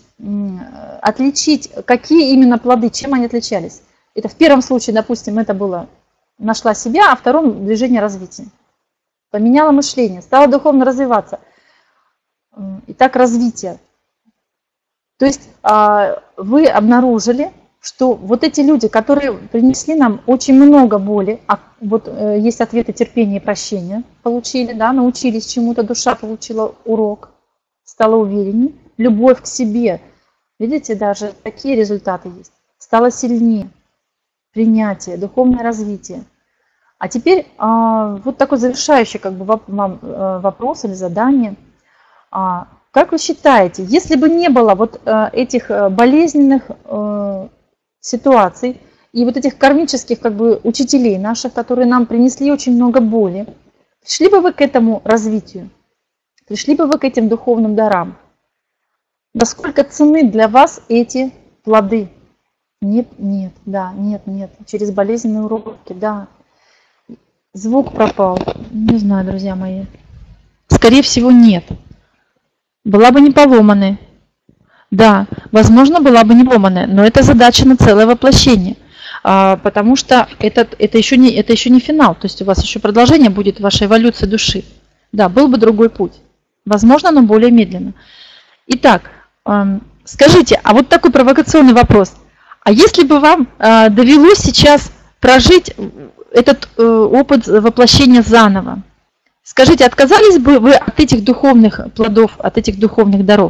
какие именно плоды, чем они отличались? Это в первом случае, допустим, это было нашла себя, а в втором движение развития. Поменяла мышление, стала духовно развиваться. Итак, развитие. То есть вы обнаружили, что вот эти люди, которые принесли нам очень много боли, вот есть ответы терпения и прощения, получили, да, научились чему-то, душа получила урок, стала увереннее, любовь к себе. Видите, даже такие результаты есть. Стала сильнее. Принятие, духовное развитие. А теперь вот такой завершающий как бы вопрос или задание. Как вы считаете, если бы не было вот этих болезненных ситуаций и вот этих кармических как бы учителей наших, которые нам принесли очень много боли, пришли бы вы к этому развитию? Пришли бы вы к этим духовным дарам? Насколько ценны для вас эти плоды? Нет, нет, да, нет, нет. Через болезненные уроки, да. Звук пропал. Не знаю, друзья мои. Скорее всего, нет. Была бы не поломанная. Да, возможно, была бы не поломанная, но это задача на целое воплощение. Потому что это еще не финал. То есть у вас еще продолжение будет вашей эволюции души. Да, был бы другой путь. Возможно, но более медленно. Итак, скажите, а вот такой провокационный вопрос. А если бы вам довелось сейчас прожить этот опыт воплощения заново, скажите, отказались бы вы от этих духовных плодов, от этих духовных даров?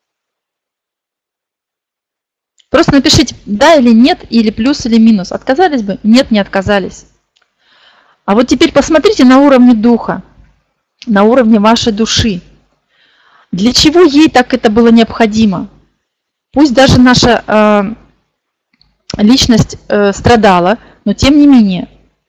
Просто напишите да или нет, или плюс, или минус. Отказались бы? Нет, не отказались. А вот теперь посмотрите на уровне духа, на уровне вашей души. Для чего ей так это было необходимо? Пусть даже наша личность страдала, но тем не менее.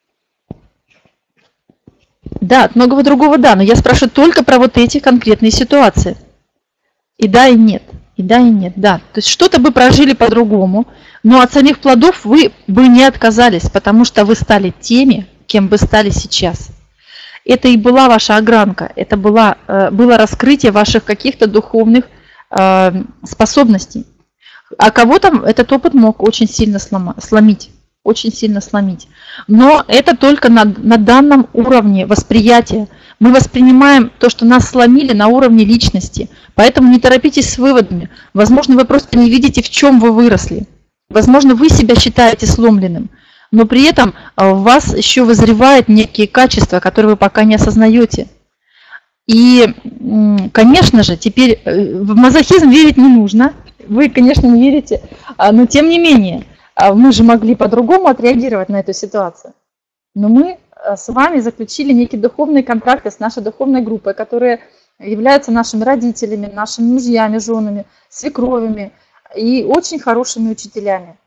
Да, от многого другого да, но я спрашиваю только про вот эти конкретные ситуации. И да, и нет. И да, и нет, да. То есть что-то бы прожили по-другому, но от самих плодов вы бы не отказались, потому что вы стали теми, кем вы стали сейчас. Это и была ваша огранка, это было раскрытие ваших каких-то духовных способностей. А кого-то этот опыт мог очень сильно сломить. Очень сильно сломить. Но это только на данном уровне восприятия. Мы воспринимаем то, что нас сломили, на уровне личности. Поэтому не торопитесь с выводами. Возможно, вы просто не видите, в чем вы выросли. Возможно, вы себя считаете сломленным. Но при этом в вас еще вызревают некие качества, которые вы пока не осознаете. И, конечно же, теперь в мазохизм верить не нужно. Вы, конечно, не верите, но тем не менее, мы же могли по-другому отреагировать на эту ситуацию. Но мы с вами заключили некие духовные контракты с нашей духовной группой, которые являются нашими родителями, нашими мужьями, женами, свекровями и очень хорошими учителями.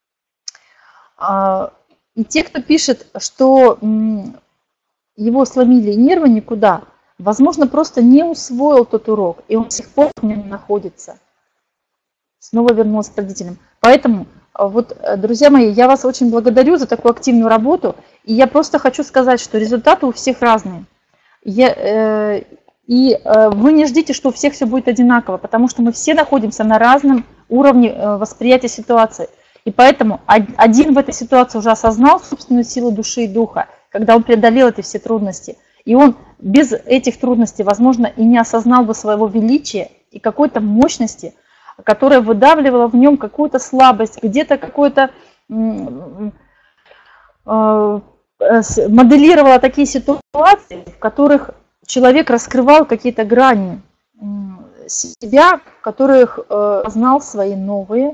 И те, кто пишет, что его сломили нервы никуда, возможно, просто не усвоил тот урок, и он до сих пор в нем находится. Снова вернулся к родителям. Поэтому, вот, друзья мои, я вас очень благодарю за такую активную работу, и я просто хочу сказать, что результаты у всех разные. И вы не ждите, что у всех все будет одинаково, потому что мы все находимся на разном уровне восприятия ситуации. И поэтому один в этой ситуации уже осознал собственную силу души и духа, когда он преодолел эти все трудности. И он без этих трудностей, возможно, и не осознал бы своего величия и какой-то мощности, которая выдавливала в нем какую-то слабость, где-то какое-то моделировала такие ситуации, в которых человек раскрывал какие-то грани себя, в которых знал свои новые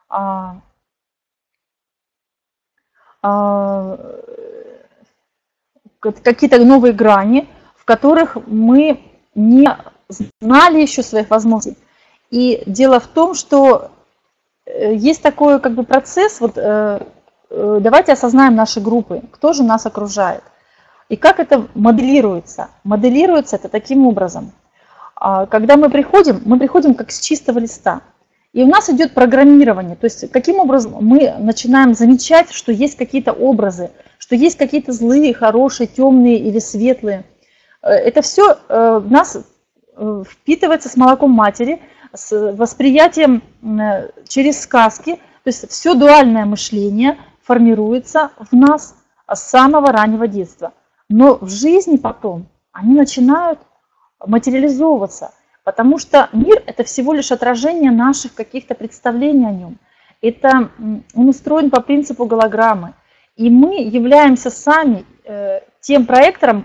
какие-то новые грани, в которых мы не знали еще своих возможностей. И дело в том, что есть такой как бы процесс, вот давайте осознаем наши группы, кто же нас окружает. И как это моделируется? Моделируется это таким образом. Когда мы приходим как с чистого листа. И у нас идет программирование. То есть каким образом мы начинаем замечать, что есть какие-то образы, что есть какие-то злые, хорошие, темные или светлые. Это все в нас впитывается с молоком матери, с восприятием через сказки. То есть все дуальное мышление формируется в нас с самого раннего детства. Но в жизни потом они начинают материализовываться, потому что мир – это всего лишь отражение наших каких-то представлений о нем. Он устроен по принципу голограммы. И мы являемся сами тем проектором,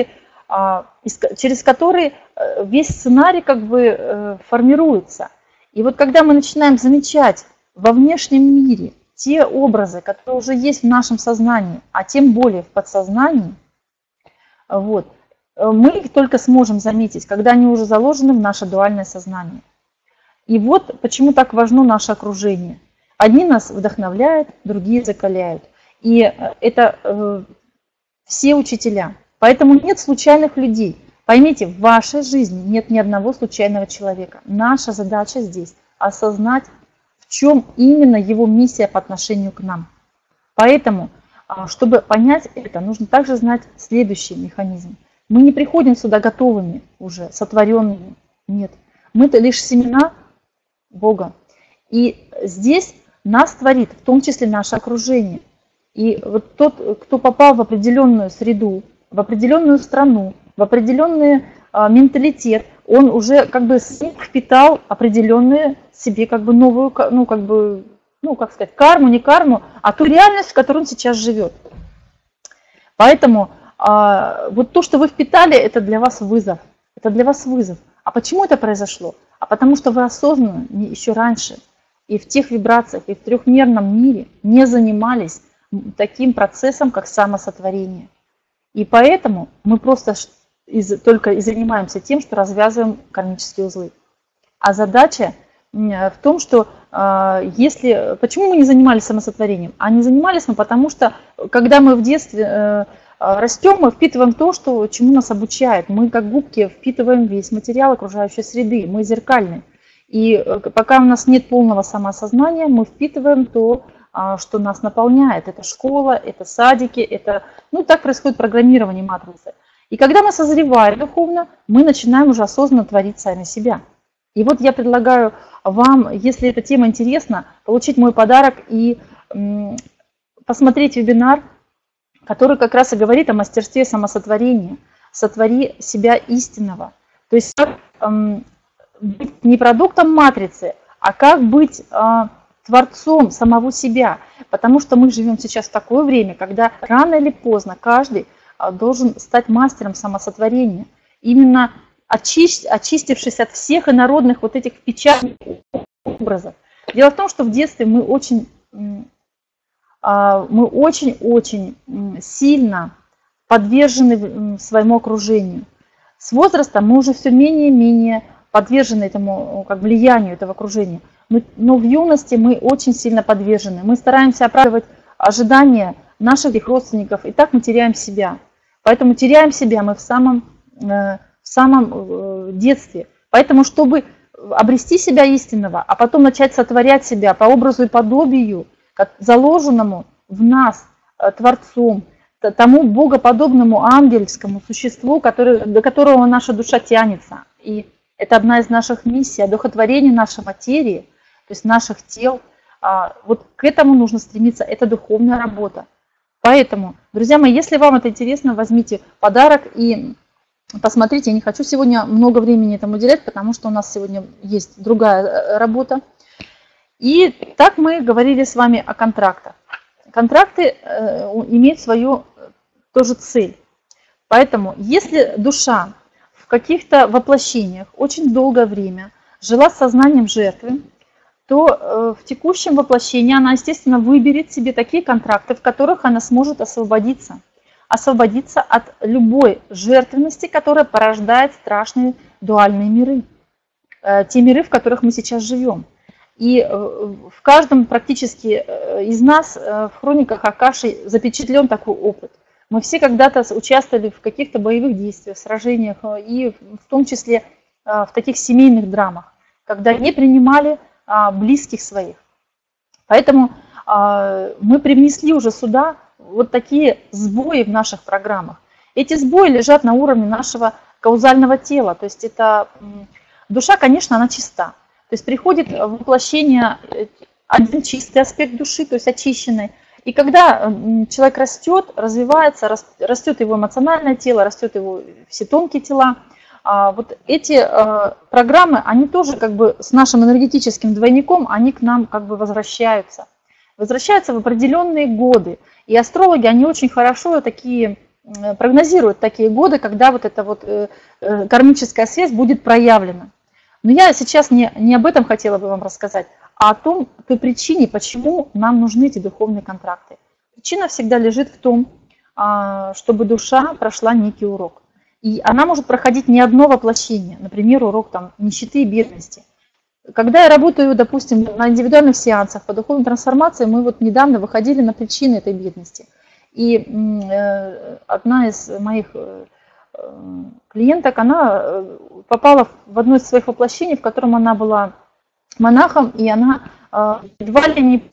через который весь сценарий как бы формируется. И вот когда мы начинаем замечать во внешнем мире те образы, которые уже есть в нашем сознании, а тем более в подсознании, вот, мы их только сможем заметить, когда они уже заложены в наше дуальное сознание. И вот почему так важно наше окружение. Одни нас вдохновляют, другие закаляют. И это все учителя. Поэтому нет случайных людей. Поймите, в вашей жизни нет ни одного случайного человека. Наша задача здесь осознать, в чем именно его миссия по отношению к нам. Поэтому, чтобы понять это, нужно также знать следующий механизм. Мы не приходим сюда готовыми уже, сотворенными. Нет. Мы-то лишь семена Бога. И здесь нас творит, в том числе наше окружение. И вот тот, кто попал в определенную среду, в определенную страну, в определенный менталитет, он уже как бы впитал определенную себе как бы новую, как сказать, карму, не карму, а ту реальность, в которой он сейчас живет. Поэтому вот то, что вы впитали, это для вас вызов. Это для вас вызов. А почему это произошло? А потому что вы осознанно еще раньше и в тех вибрациях, и в трехмерном мире не занимались таким процессом, как самосотворение. И поэтому мы просто только и занимаемся тем, что развязываем кармические узлы. А задача в том, что почему мы не занимались самосотворением? А не занимались мы, потому что когда мы в детстве растем, мы впитываем то, чему нас обучают. Мы как губки впитываем весь материал окружающей среды, мы зеркальны. И пока у нас нет полного самоосознания, мы впитываем то, что нас наполняет. Это школа, это садики, так происходит программирование матрицы. И когда мы созреваем духовно, мы начинаем уже осознанно творить сами себя. И вот я предлагаю вам, если эта тема интересна, получить мой подарок и посмотреть вебинар, который как раз и говорит о мастерстве самосотворения. Сотвори себя истинного. То есть как быть не продуктом матрицы, а как быть творцом самого себя. Потому что мы живем сейчас в такое время, когда рано или поздно каждый должен стать мастером самосотворения. Именно очистившись от всех инородных вот этих печальных образов. Дело в том, что в детстве мы очень сильно подвержены своему окружению. С возрастом мы уже все менее и менее подвержены этому влиянию этого окружения. Но в юности мы очень сильно подвержены. Мы стараемся оправдывать ожидания наших родственников, и так мы теряем себя. Поэтому теряем себя мы в самом детстве. Поэтому, чтобы обрести себя истинного, а потом начать сотворять себя по образу и подобию, заложенному в нас Творцом, тому богоподобному ангельскому существу, до которого наша душа тянется. И это одна из наших миссий, одухотворение нашей материи, то есть наших тел. Вот к этому нужно стремиться, это духовная работа. Поэтому, друзья мои, если вам это интересно, возьмите подарок и посмотрите. Я не хочу сегодня много времени этому уделять, потому что у нас сегодня есть другая работа. И так мы говорили с вами о контрактах. Контракты имеют свою тоже цель. Поэтому, если душа в каких-то воплощениях очень долгое время жила с сознанием жертвы, то в текущем воплощении она, естественно, выберет себе такие контракты, в которых она сможет освободиться от любой жертвенности, которая порождает страшные дуальные миры, те миры, в которых мы сейчас живем. И в каждом практически из нас в хрониках Акаши запечатлен такой опыт. Мы все когда-то участвовали в каких-то боевых действиях, сражениях, и в том числе в таких семейных драмах, когда не принимали близких своих. Поэтому мы привнесли уже сюда вот такие сбои в наших программах. Эти сбои лежат на уровне нашего каузального тела. То есть это душа, конечно, она чиста. То есть приходит воплощение один чистый аспект души, то есть очищенный. И когда человек растет, развивается, растет его эмоциональное тело, растет его все тонкие тела, вот эти программы, они тоже с нашим энергетическим двойником, они к нам возвращаются. Возвращаются в определенные годы. И астрологи, они очень хорошо прогнозируют такие годы, когда вот эта кармическая связь будет проявлена. Но я сейчас не об этом хотела бы вам рассказать, а о той причине, почему нам нужны эти духовные контракты. Причина всегда лежит в том, чтобы душа прошла некий урок. И она может проходить не одно воплощение, например, урок нищеты и бедности. Когда я работаю, допустим, на индивидуальных сеансах по духовной трансформации, мы недавно выходили на причины этой бедности. И одна из моих клиенток, она попала в одно из своих воплощений, в котором она была монахом, и она едва ли не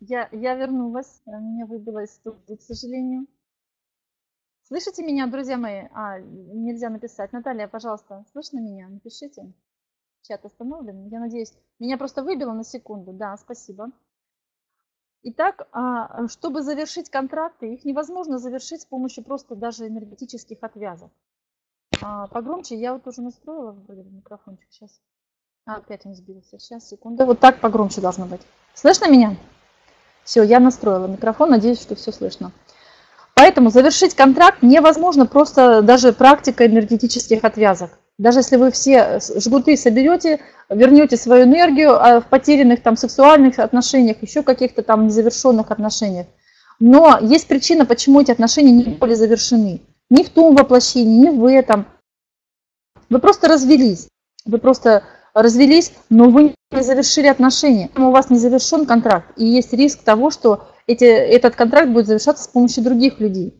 Я вернулась, меня выбило из студии, к сожалению. Слышите меня, друзья мои? Нельзя написать. Наталья, пожалуйста, слышно меня? Напишите. Чат остановлен. Я надеюсь, меня просто выбило на секунду. Да, спасибо. Итак, чтобы завершить контракты, их невозможно завершить с помощью просто даже энергетических отвязок. Погромче, я вот уже настроила вроде бы микрофончик. Сейчас. Опять он сбился. Сейчас, секунду. Вот так погромче должно быть. Слышно меня? Все, я настроила микрофон. Надеюсь, что все слышно. Поэтому завершить контракт невозможно просто даже практикой энергетических отвязок. Даже если вы все жгуты соберете, вернете свою энергию в потерянных там сексуальных отношениях, еще каких-то там незавершенных отношениях. Но есть причина, почему эти отношения не были завершены. Не в том воплощении, не в этом. Вы просто развелись. Вы просто развелись, но вы не завершили отношения. У вас не завершен контракт. И есть риск того, что этот контракт будет завершаться с помощью других людей.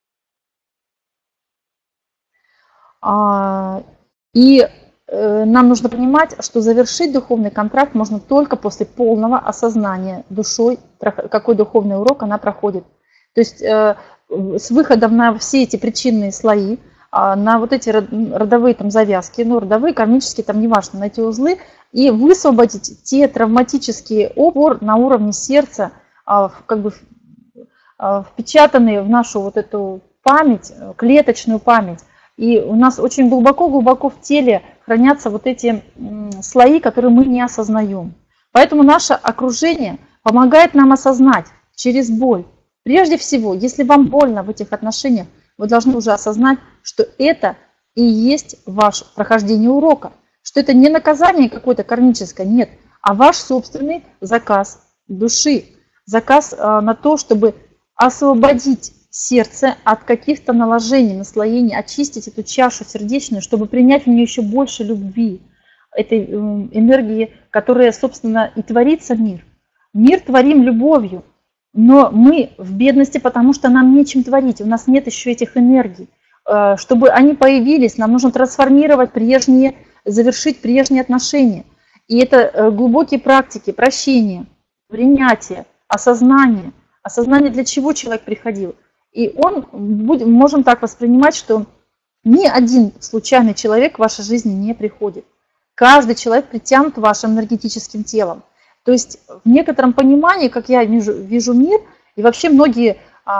И нам нужно понимать, что завершить духовный контракт можно только после полного осознания душой, какой духовный урок она проходит. То есть с выходом на все эти причинные слои, на вот эти родовые там завязки, ну родовые, кармические, там неважно, на эти узлы, и высвободить те травматические опор на уровне сердца, как бы впечатанные в нашу вот эту память, клеточную память. И у нас очень глубоко-глубоко в теле хранятся вот эти слои, которые мы не осознаем. Поэтому наше окружение помогает нам осознать через боль. Прежде всего, если вам больно в этих отношениях, вы должны уже осознать, что это и есть ваше прохождение урока. Что это не наказание какое-то кармическое, нет, а ваш собственный заказ души. Заказ на то, чтобы освободить сердце от каких-то наложений, наслоений, очистить эту чашу сердечную, чтобы принять в нее еще больше любви, этой энергии, которая, собственно, и творится мир. Мир творим любовью, но мы в бедности, потому что нам нечем творить, у нас нет еще этих энергий. Чтобы они появились, нам нужно трансформировать прежние, завершить прежние отношения. И это глубокие практики прощения, принятия, осознания. Осознание, для чего человек приходил. И можем так воспринимать, что ни один случайный человек в вашей жизни не приходит. Каждый человек притянут вашим энергетическим телом. То есть в некотором понимании, как я вижу мир, и вообще многие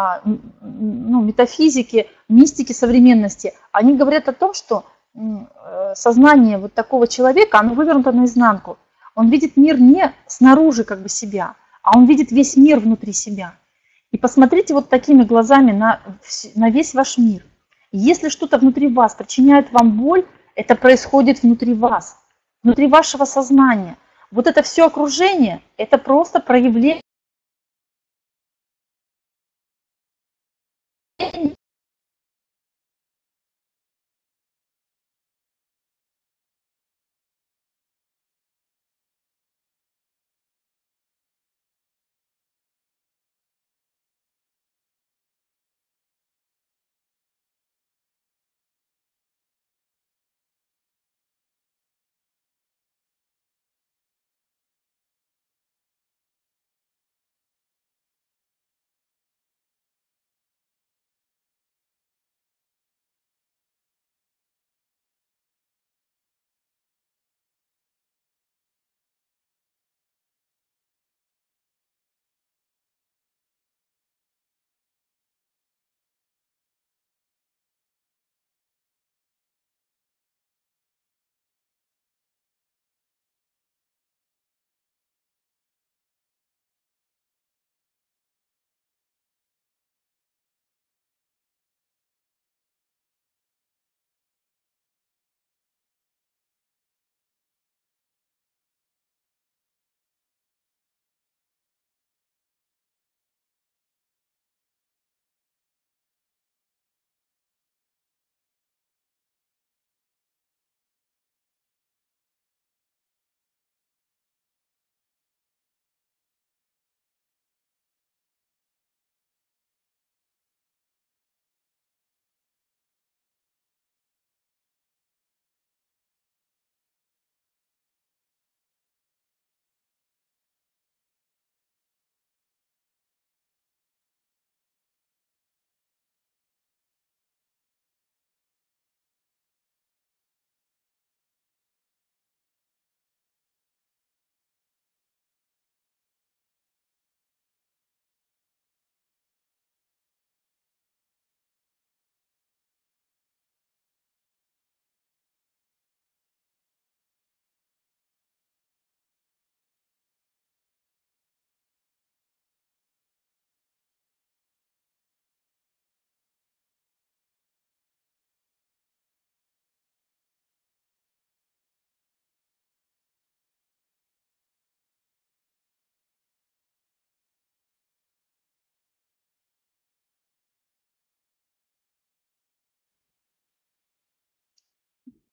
метафизики, мистики современности, они говорят о том, что сознание вот такого человека, оно вывернуто наизнанку. Он видит мир не снаружи как бы себя, а он видит весь мир внутри себя. И посмотрите вот такими глазами на весь ваш мир. Если что-то внутри вас причиняет вам боль, это происходит внутри вас, внутри вашего сознания. Вот это все окружение, это просто проявление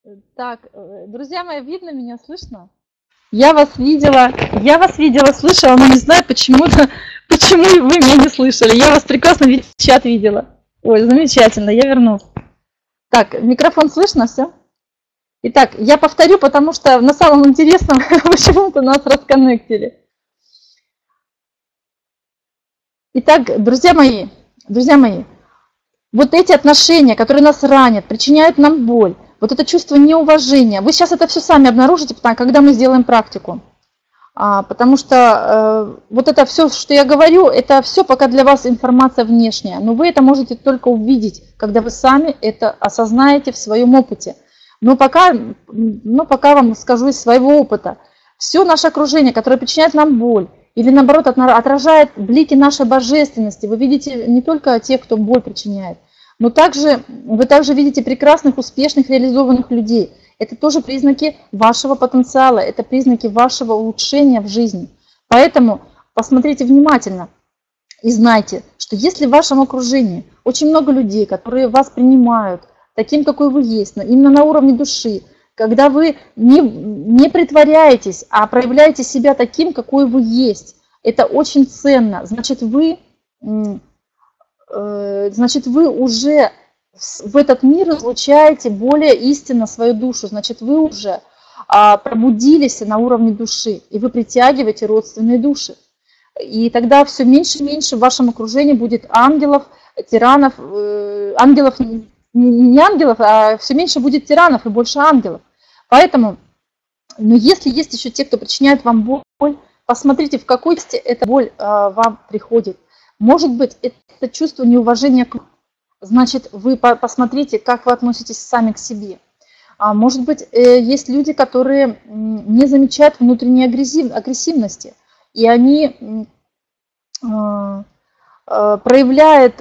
Так, друзья мои, видно меня, слышно? Я вас видела, слышала, но не знаю почему-то, почему вы меня не слышали. Я вас прекрасно чат видела. Ой, замечательно, я вернулась. Так, микрофон слышно, все? Итак, я повторю, потому что на самом интересном почему-то нас расконнектили. Итак, друзья мои, вот эти отношения, которые нас ранят, причиняют нам боль, вот это чувство неуважения, вы сейчас это все сами обнаружите, когда мы сделаем практику. Потому что вот это все, что я говорю, это все пока для вас информация внешняя, но вы это можете только увидеть, когда вы сами это осознаете в своем опыте. Но пока вам скажу из своего опыта, все наше окружение, которое причиняет нам боль, или наоборот отражает блики нашей божественности, вы видите не только тех, кто боль причиняет, но вы также видите прекрасных, успешных, реализованных людей. Это тоже признаки вашего потенциала, это признаки вашего улучшения в жизни. Поэтому посмотрите внимательно и знайте, что если в вашем окружении очень много людей, которые вас принимают таким, какой вы есть, именно на уровне души, когда вы не притворяетесь, а проявляете себя таким, какой вы есть, это очень ценно. Значит, вы уже в этот мир излучаете более истинно свою душу, значит, вы уже пробудились на уровне души, и вы притягиваете родственные души. И тогда все меньше и меньше в вашем окружении будет ангелов, тиранов, ангелов, не ангелов, а все меньше будет тиранов и больше ангелов. Поэтому, но если есть еще те, кто причиняет вам боль, посмотрите, в какой части эта боль вам приходит. Может быть, это чувство неуважения к вам. Значит, вы посмотрите, как вы относитесь сами к себе. Может быть, есть люди, которые не замечают внутренней агрессивности, и они проявляют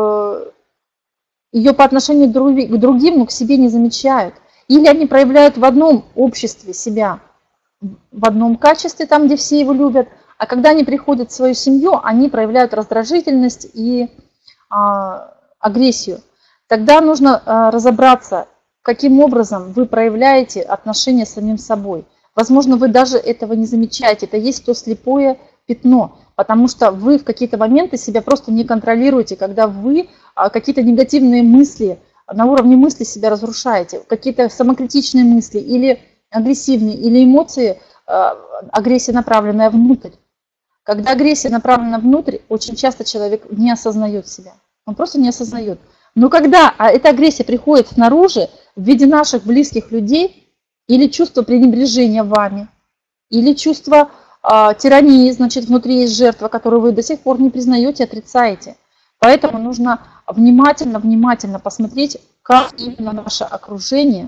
ее по отношению к другим, но к себе не замечают. Или они проявляют в одном обществе себя, в одном качестве, там, где все его любят, а когда они приходят в свою семью, они проявляют раздражительность и агрессию. Тогда нужно разобраться, каким образом вы проявляете отношения с самим собой. Возможно, вы даже этого не замечаете. Это есть то слепое пятно, потому что вы в какие-то моменты себя просто не контролируете, когда вы какие-то негативные мысли, на уровне мысли себя разрушаете, какие-то самокритичные мысли или агрессивные, или эмоции, агрессия, направленная внутрь. Когда агрессия направлена внутрь, очень часто человек не осознает себя. Он просто не осознает. Но когда эта агрессия приходит снаружи, в виде наших близких людей, или чувство пренебрежения вами, или чувство тирании, значит, внутри есть жертва, которую вы до сих пор не признаете, отрицаете. Поэтому нужно внимательно посмотреть, как именно наше окружение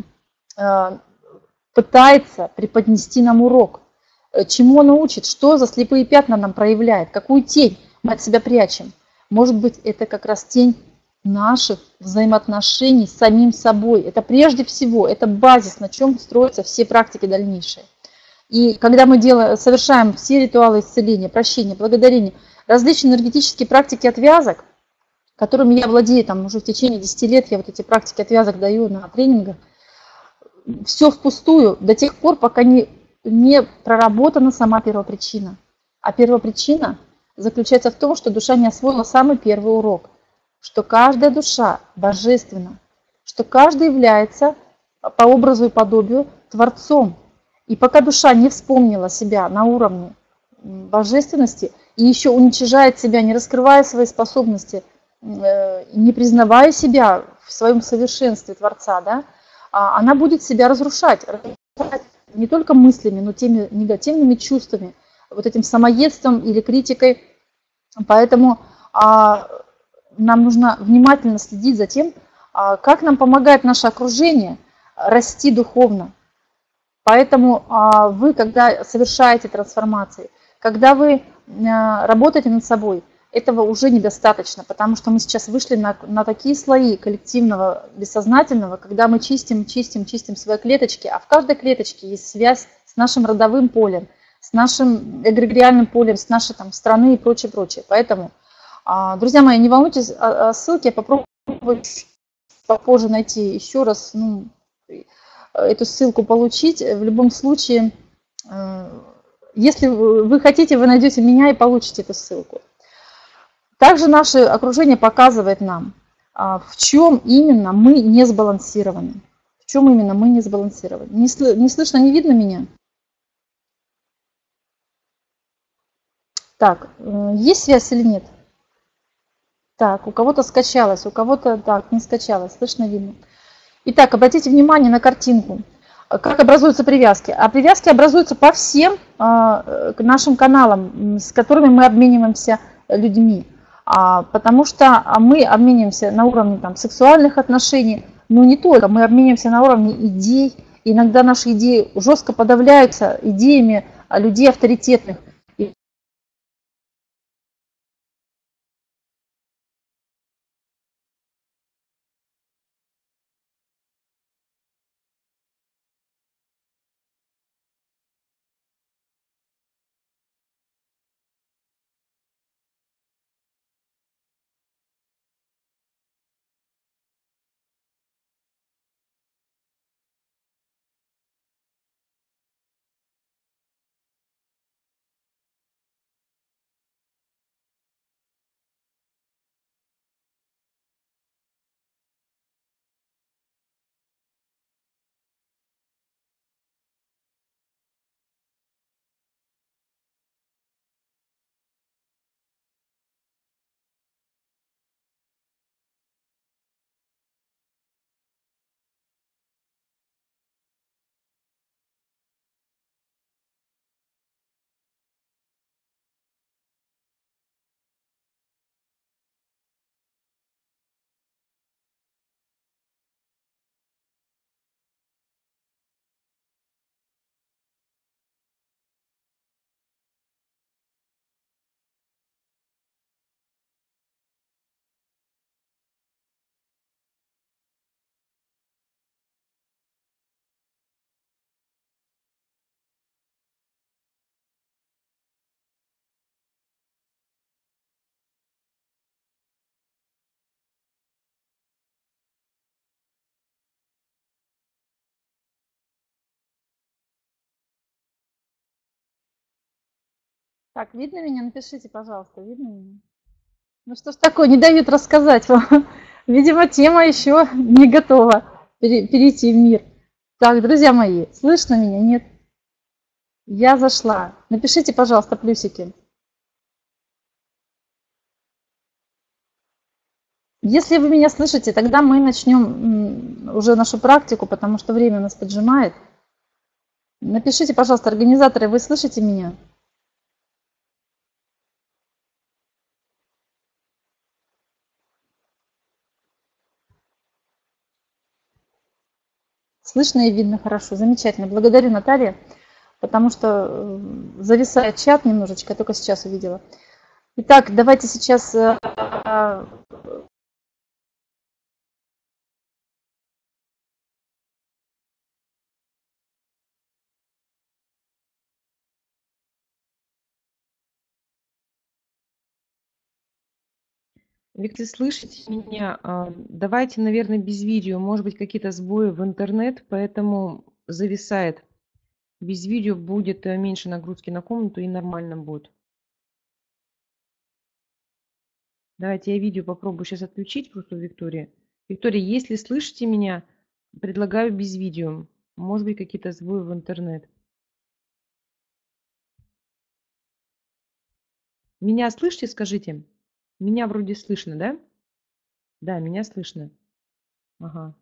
пытается преподнести нам урок, чему оно учит, что за слепые пятна нам проявляет, какую тень мы от себя прячем. Может быть, это как раз тень наших взаимоотношений с самим собой. Это прежде всего, это базис, на чем строятся все практики дальнейшие. И когда мы совершаем все ритуалы исцеления, прощения, благодарения, различные энергетические практики отвязок, которыми я владею там, уже в течение 10 лет, я вот эти практики отвязок даю на тренингах, все впустую до тех пор, пока не проработана сама первопричина. А первопричина заключается в том, что душа не освоила самый первый урок, что каждая душа божественна, что каждый является по образу и подобию Творцом. И пока душа не вспомнила себя на уровне божественности и еще уничижает себя, не раскрывая свои способности, не признавая себя в своем совершенстве Творца, да, она будет себя разрушать не только мыслями, но теми негативными чувствами, вот этим самоедством или критикой. Поэтому нам нужно внимательно следить за тем, как нам помогает наше окружение расти духовно. Поэтому вы, когда совершаете трансформации, когда вы работаете над собой, этого уже недостаточно, потому что мы сейчас вышли на такие слои коллективного, бессознательного, когда мы чистим свои клеточки, а в каждой клеточке есть связь с нашим родовым полем, с нашим эгрегориальным полем, с нашей там, страны и прочее. Поэтому, друзья мои, не волнуйтесь о ссылке, я попробую попозже найти еще раз. эту ссылку получить. В любом случае, если вы хотите, вы найдете меня и получите эту ссылку. Также наше окружение показывает нам, в чем именно мы не сбалансированы. В чем именно мы не сбалансированы. Не слышно, не видно меня? Так, есть связь или нет? Так, у кого-то скачалось, у кого-то так, не скачалось, слышно, видно. Итак, обратите внимание на картинку. Как образуются привязки? А привязки образуются по всем нашим каналам, с которыми мы обмениваемся людьми. Потому что мы обмениваемся на уровне там, сексуальных отношений, но не только, мы обмениваемся на уровне идей. Иногда наши идеи жестко подавляются идеями людей авторитетных. Так, видно меня? Напишите, пожалуйста, видно меня? Ну что ж такое, не дают рассказать вам. Видимо, тема еще не готова перейти в мир. Так, друзья мои, слышно меня? Нет? Я зашла. Напишите, пожалуйста, плюсики. Если вы меня слышите, тогда мы начнем уже нашу практику, потому что время нас поджимает. Напишите, пожалуйста, организаторы, вы слышите меня? Слышно и видно хорошо. Замечательно. Благодарю, Наталья, потому что зависает чат немножечко, я только сейчас увидела. Итак, давайте сейчас Виктор, слышите меня? Давайте, наверное, без видео. Может быть, какие-то сбои в интернет, поэтому зависает. Без видео будет меньше нагрузки на комнату и нормально будет. Давайте я видео попробую сейчас отключить просто у Виктории. Виктория, если слышите меня, предлагаю без видео. Может быть, какие-то сбои в интернет. Меня слышите, скажите? Меня вроде слышно, да? Да, меня слышно. Ага.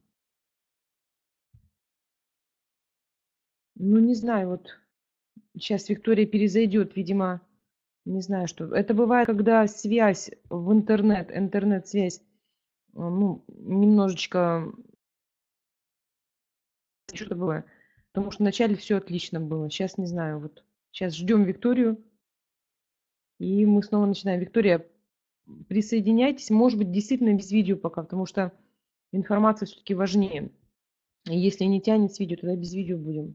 Ну, не знаю, вот сейчас Виктория перезайдет, видимо, не знаю, что. Это бывает, когда связь в интернет-связь, ну, немножечко что-то было. Потому что вначале все отлично было. Сейчас не знаю, вот. Сейчас ждем Викторию, и мы снова начинаем. Виктория, присоединяйтесь. Может быть, действительно без видео пока, потому что информация все-таки важнее. И если не тянет с видео, тогда без видео будем.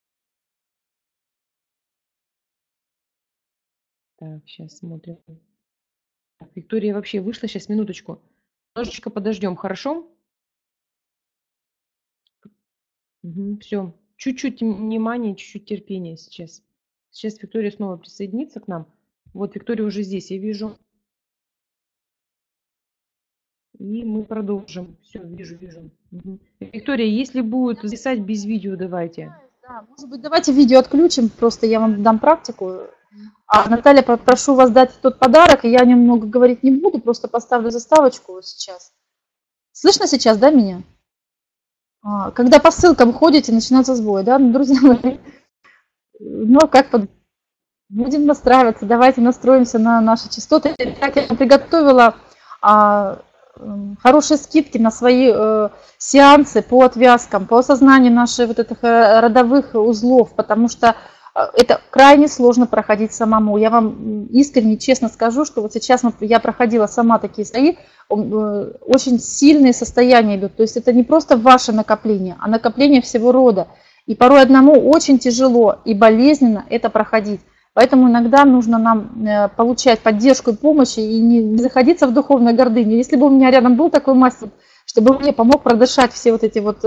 Так, сейчас смотрим. Так, Виктория вообще вышла, сейчас минуточку. Немножечко подождем, хорошо? Все. Чуть-чуть внимания, чуть-чуть терпения сейчас. Сейчас Виктория снова присоединится к нам. Вот Виктория уже здесь, я вижу. И мы продолжим. Все, вижу. Виктория, если будет записать без видео, давайте. Да, может быть, давайте видео отключим, просто я вам дам практику. А Наталья, прошу вас дать тот подарок, и я о нем много говорить не буду, просто поставлю заставочку вот сейчас. Слышно сейчас, да, меня? Когда по ссылкам ходите, начинается сбой, да? Ну, друзья мои, ну, будем настраиваться, давайте настроимся на наши частоты. Так, я приготовила хорошие скидки на свои сеансы по отвязкам, по осознанию наших вот этих родовых узлов, потому что это крайне сложно проходить самому. Я вам искренне, честно скажу, что вот сейчас я проходила сама такие свои, очень сильные состояния идут. То есть это не просто ваше накопление, а накопление всего рода. И порой одному очень тяжело и болезненно это проходить. Поэтому иногда нужно нам получать поддержку и помощь и не заходиться в духовную гордыню. Если бы у меня рядом был такой мастер, чтобы мне помог продышать все вот эти вот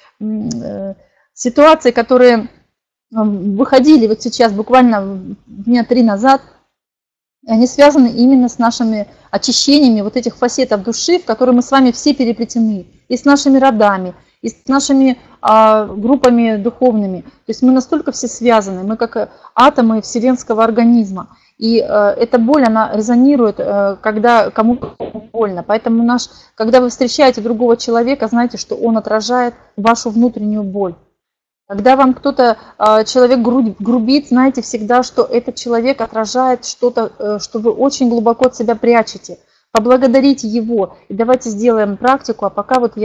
ситуации, которые выходили вот сейчас, буквально дня 3 назад, они связаны именно с нашими очищениями вот этих фасетов души, в которые мы с вами все переплетены, и с нашими родами, и с нашими группами духовными. То есть мы настолько все связаны, мы как атомы вселенского организма. И эта боль, она резонирует, когда кому-то больно. Поэтому когда вы встречаете другого человека, знайте, что он отражает вашу внутреннюю боль. Когда вам кто-то, человек грубит, знайте всегда, что этот человек отражает что-то, что вы очень глубоко от себя прячете. Поблагодарите его. И давайте сделаем практику. А пока вот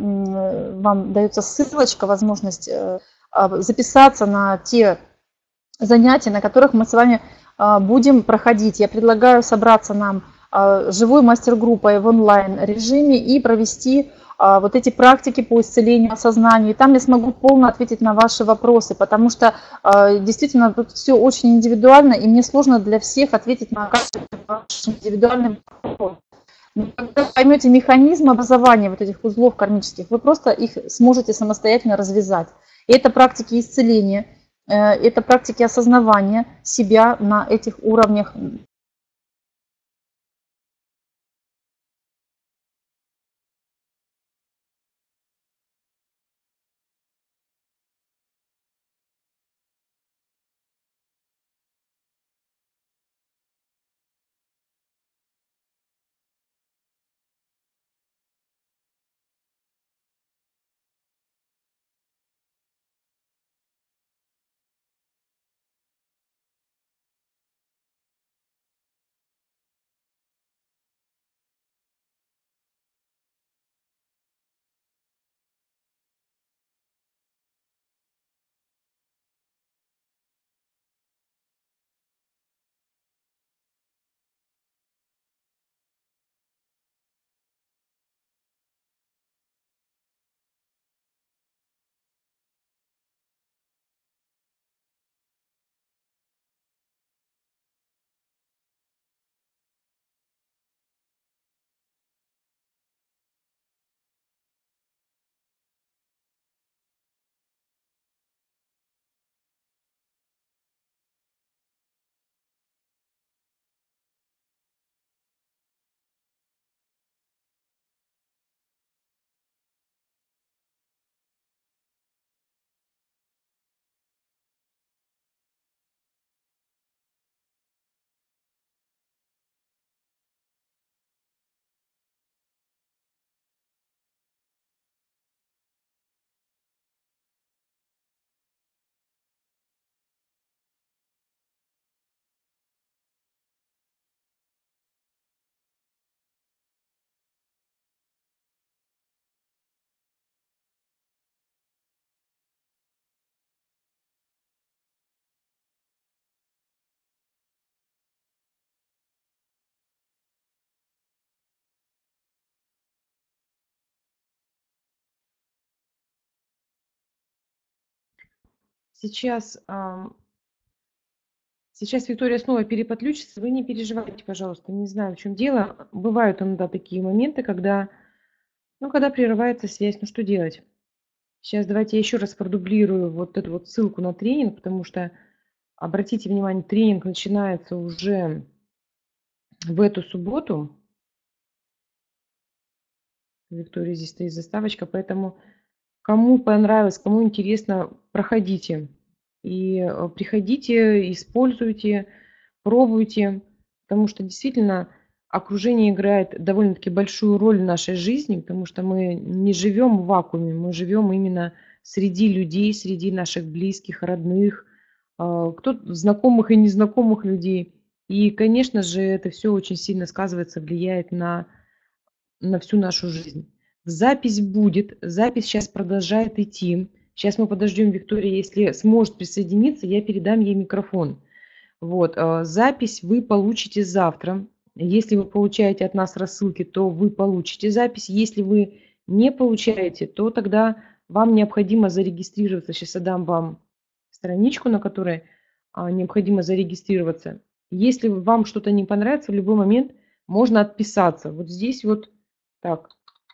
вам дается ссылочка, возможность записаться на те занятия, на которых мы с вами будем проходить. Я предлагаю собраться нам живой мастер-группой в онлайн-режиме и провести вот эти практики по исцелению осознанию. И там я смогу полно ответить на ваши вопросы, потому что действительно тут все очень индивидуально, и мне сложно для всех ответить на каждый ваш индивидуальный вопрос. Но когда вы поймете механизм образования вот этих узлов кармических, вы просто их сможете самостоятельно развязать. И это практики исцеления, это практики осознавания себя на этих уровнях. Сейчас, сейчас Виктория снова переподключится. Вы не переживайте, пожалуйста. Не знаю, в чем дело. Бывают иногда такие моменты, когда прерывается связь. Ну что делать? Сейчас давайте я еще раз продублирую вот эту вот ссылку на тренинг, потому что, обратите внимание, тренинг начинается уже в эту субботу. Виктория, здесь стоит заставочка, поэтому кому понравилось, кому интересно, проходите. И приходите, используйте, пробуйте, потому что действительно окружение играет довольно-таки большую роль в нашей жизни, потому что мы не живем в вакууме, мы живем именно среди людей, среди наших близких, родных, кто-то знакомых и незнакомых людей. И, конечно же, это все очень сильно сказывается, влияет на всю нашу жизнь. Запись будет, запись сейчас продолжает идти. Сейчас мы подождем Викторию, если сможет присоединиться, я передам ей микрофон. Вот, запись вы получите завтра. Если вы получаете от нас рассылки, то вы получите запись. Если вы не получаете, то тогда вам необходимо зарегистрироваться. Сейчас я дам вам страничку, на которой необходимо зарегистрироваться. Если вам что-то не понравится, в любой момент можно отписаться. Вот здесь вот так.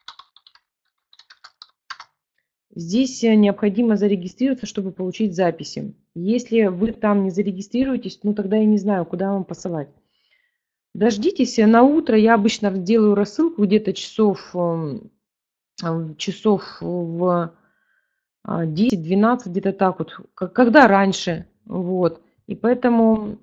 Здесь необходимо зарегистрироваться, чтобы получить записи. Если вы там не зарегистрируетесь, ну тогда я не знаю, куда вам посылать. Дождитесь, на утро я обычно делаю рассылку где-то часов в 10-12, где-то так вот, когда раньше. Вот. И поэтому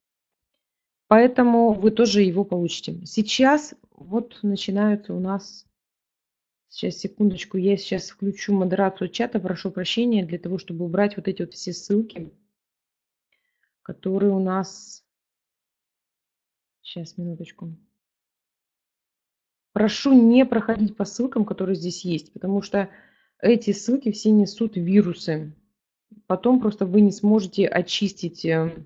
вы тоже его получите. Сейчас вот начинаются у нас... Сейчас, секундочку, я сейчас включу модерацию чата, прошу прощения, для того, чтобы убрать вот эти вот все ссылки, которые у нас... Сейчас, минуточку. Прошу не проходить по ссылкам, которые здесь есть, потому что эти ссылки все несут вирусы. Потом просто вы не сможете очистить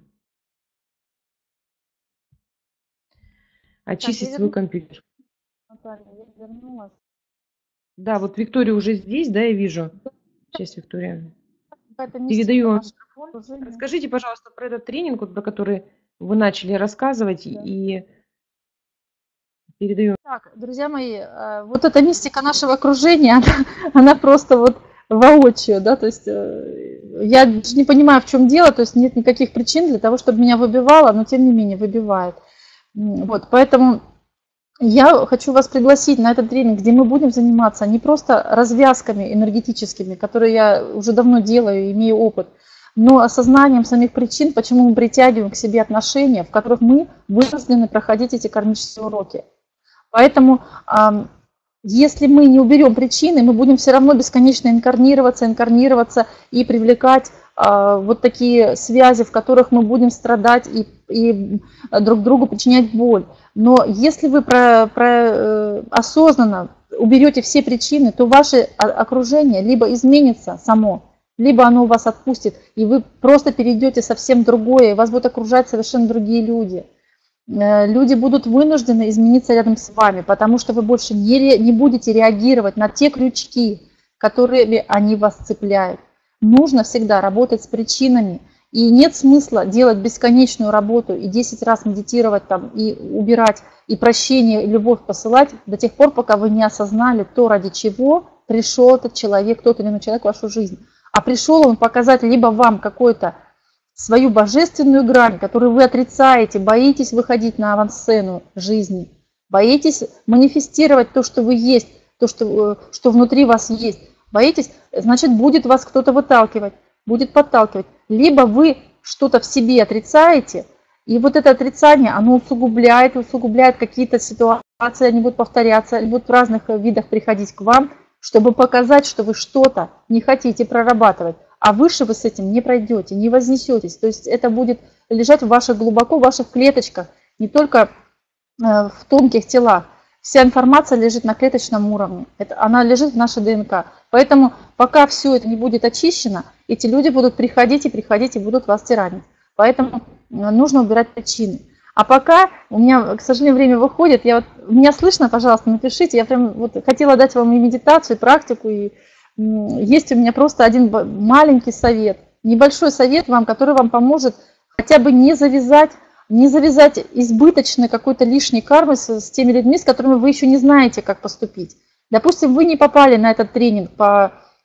свой компьютер. Наталья, я вернулась. Да, вот Виктория уже здесь, да, я вижу. Сейчас, Виктория. Передаю. Расскажите, пожалуйста, про этот тренинг, вот, про который вы начали рассказывать, да. И передаю. Так, друзья мои, вот эта мистика нашего окружения, она просто вот воочию, да, то есть я не понимаю, в чем дело, то есть нет никаких причин для того, чтобы меня выбивало, но тем не менее выбивает. Вот, поэтому я хочу вас пригласить на этот тренинг, где мы будем заниматься не просто развязками энергетическими, которые я уже давно делаю, имею опыт, но осознанием самих причин, почему мы притягиваем к себе отношения, в которых мы вынуждены проходить эти кармические уроки. Поэтому, если мы не уберем причины, мы будем все равно бесконечно инкарнироваться и привлекать вот такие связи, в которых мы будем страдать и друг другу причинять боль. Но если вы осознанно уберете все причины, то ваше окружение либо изменится само, либо оно вас отпустит, и вы просто перейдете совсем другое, и вас будут окружать совершенно другие люди. Люди будут вынуждены измениться рядом с вами, потому что вы больше не будете реагировать на те крючки, которыми они вас цепляют. Нужно всегда работать с причинами, и нет смысла делать бесконечную работу и 10 раз медитировать там, и убирать, и прощение, и любовь посылать до тех пор, пока вы не осознали то, ради чего пришел этот человек, тот или иной человек в вашу жизнь. А пришел он показать либо вам какой-то свою божественную грань, которую вы отрицаете, боитесь выходить на авансцену жизни, боитесь манифестировать то, что вы есть, то, что внутри вас есть. Боитесь, значит, будет вас кто-то выталкивать, будет подталкивать. Либо вы что-то в себе отрицаете, и вот это отрицание, оно усугубляет какие-то ситуации, они будут повторяться, они будут в разных видах приходить к вам, чтобы показать, что вы что-то не хотите прорабатывать. А выше вы с этим не пройдете, не вознесетесь. То есть это будет лежать глубоко в ваших клеточках, не только в тонких телах. Вся информация лежит на клеточном уровне, она лежит в нашей ДНК. Поэтому пока все это не будет очищено, эти люди будут приходить и будут вас тиранить. Поэтому нужно убирать причины. А пока у меня, к сожалению, время выходит, меня слышно, пожалуйста, напишите. Я прям хотела дать вам и медитацию, и практику, и есть у меня просто один маленький совет, небольшой совет вам, который вам поможет хотя бы не завязать избыточной какой-то лишней кармы с теми людьми, с которыми вы еще не знаете, как поступить. Допустим, вы не попали на этот тренинг по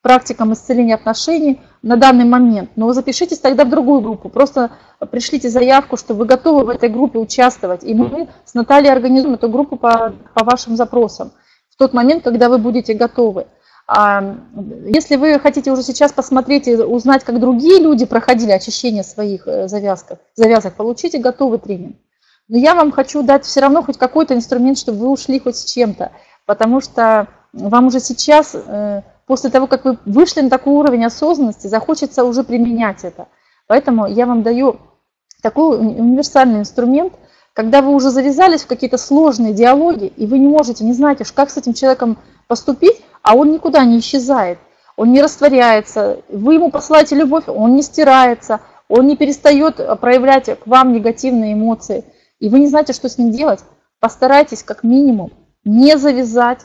практикам исцеления отношений на данный момент, но запишитесь тогда в другую группу, просто пришлите заявку, что вы готовы в этой группе участвовать, и мы с Натальей организуем эту группу по вашим запросам в тот момент, когда вы будете готовы. Если вы хотите уже сейчас посмотреть и узнать, как другие люди проходили очищение своих завязок, получите готовый тренинг. Но я вам хочу дать все равно хоть какой-то инструмент, чтобы вы ушли хоть с чем-то, потому что вам уже сейчас, после того, как вы вышли на такой уровень осознанности, захочется уже применять это. Поэтому я вам даю такой универсальный инструмент, когда вы уже завязались в какие-то сложные диалоги, и вы не знаете, как с этим человеком поступить, а он никуда не исчезает, он не растворяется, вы ему посылаете любовь, он не стирается, он не перестает проявлять к вам негативные эмоции, и вы не знаете, что с ним делать. Постарайтесь как минимум не завязать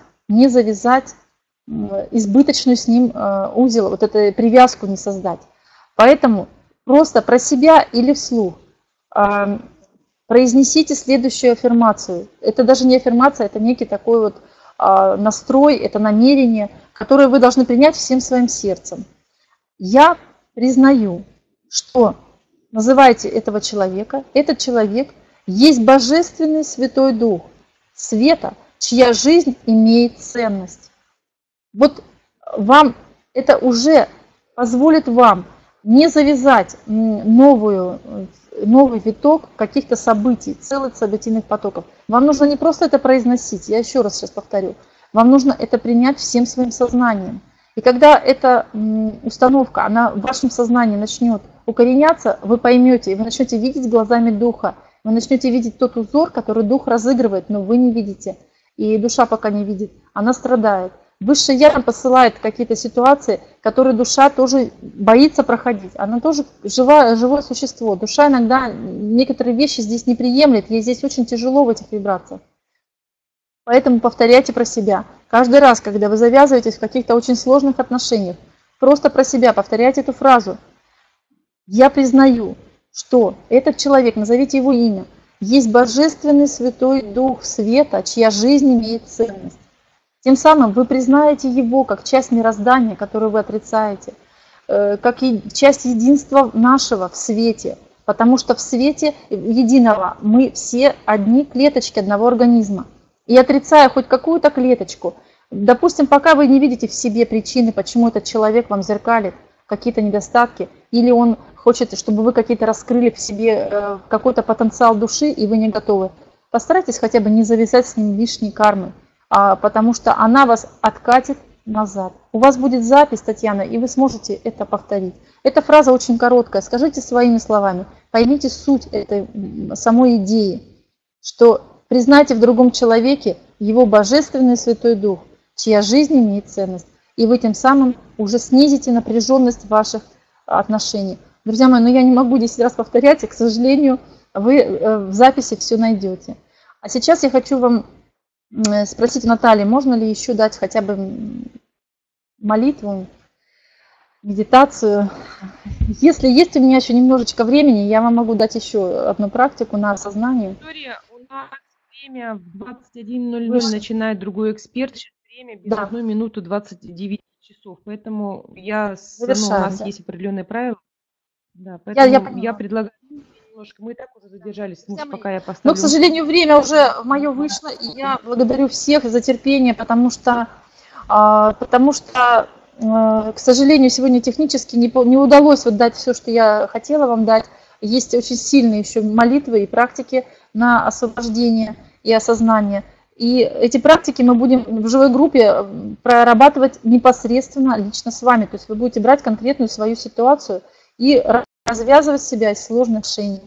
избыточную с ним узел, вот эту привязку не создать. Поэтому просто про себя или вслух произнесите следующую аффирмацию. Это даже не аффирмация, это некий такой вот настрой, это намерение, которое вы должны принять всем своим сердцем. Я признаю, что называйте этого человека, этот человек есть Божественный Святой Дух света, чья жизнь имеет ценность. Вот вам это уже позволит вам не завязать новый виток каких-то событий, целых событийных потоков. Вам нужно не просто это произносить, я еще раз сейчас повторю, вам нужно это принять всем своим сознанием. И когда эта установка, она в вашем сознании начнет укореняться, вы поймете, и вы начнете видеть глазами Духа, вы начнете видеть тот узор, который Дух разыгрывает, но вы не видите. И душа пока не видит, она страдает. Высшее Я нам посылает какие-то ситуации, которые душа тоже боится проходить. Она тоже живое существо. Душа иногда некоторые вещи здесь не приемлет, ей здесь очень тяжело в этих вибрациях. Поэтому повторяйте про себя. Каждый раз, когда вы завязываетесь в каких-то очень сложных отношениях, просто про себя повторяйте эту фразу. Я признаю, что этот человек, назовите его имя, есть Божественный Святой Дух света, чья жизнь имеет ценность. Тем самым вы признаете его как часть мироздания, которую вы отрицаете, как часть единства нашего в свете, потому что в свете единого мы все одни клеточки одного организма. И отрицая хоть какую-то клеточку, допустим, пока вы не видите в себе причины, почему этот человек вам зеркалит какие-то недостатки, или он хочет, чтобы вы какие-то раскрыли в себе какой-то потенциал души, и вы не готовы, постарайтесь хотя бы не завязать с ним лишней кармы, потому что она вас откатит назад. У вас будет запись, Татьяна, и вы сможете это повторить. Эта фраза очень короткая, скажите своими словами, поймите суть этой самой идеи, что признайте в другом человеке его Божественный Святой Дух, чья жизнь имеет ценность, и вы тем самым уже снизите напряженность ваших отношений. Друзья мои, я не могу 10 раз повторять, и, к сожалению, вы в записи все найдете. А сейчас я хочу вам спросить, Наталья, можно ли еще дать хотя бы молитву, медитацию? Если есть у меня еще немножечко времени, я вам могу дать еще одну практику на осознание. Виктория, у нас время в 21:00 начинает другой эксперт. Сейчас время без 1 минуты 29 часов. Поэтому у нас есть определенные правила. Да, поэтому я предлагаю немножко. Мы и так уже задержались, пока я поставлю. Но, к сожалению, время уже мое вышло, и я благодарю всех за терпение, потому что, к сожалению, сегодня технически не удалось дать все, что я хотела вам дать. Есть очень сильные еще молитвы и практики на освобождение и осознание. И эти практики мы будем в живой группе прорабатывать непосредственно лично с вами. То есть вы будете брать конкретную свою ситуацию и развязывать себя из сложных решений.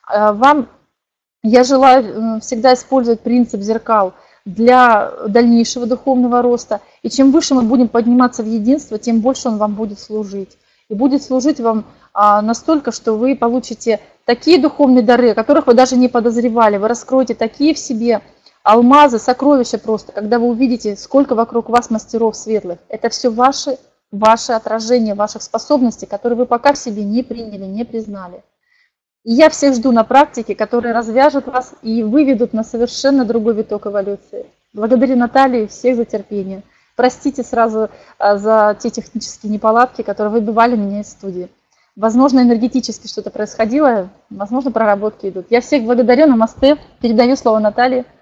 Я желаю всегда использовать принцип зеркал для дальнейшего духовного роста. И чем выше мы будем подниматься в единство, тем больше он вам будет служить. И будет служить вам настолько, что вы получите такие духовные дары, о которых вы даже не подозревали. Вы раскроете такие в себе алмазы, сокровища просто, когда вы увидите, сколько вокруг вас мастеров светлых. Это все ваши отражения, ваших способностей, которые вы пока в себе не приняли, не признали. И я всех жду на практике, которые развяжут вас и выведут на совершенно другой виток эволюции. Благодарю Наталью и всех за терпение. Простите сразу за те технические неполадки, которые выбивали меня из студии. Возможно, энергетически что-то происходило, возможно, проработки идут. Я всех благодарю, намасте. Передаю слово Наталье.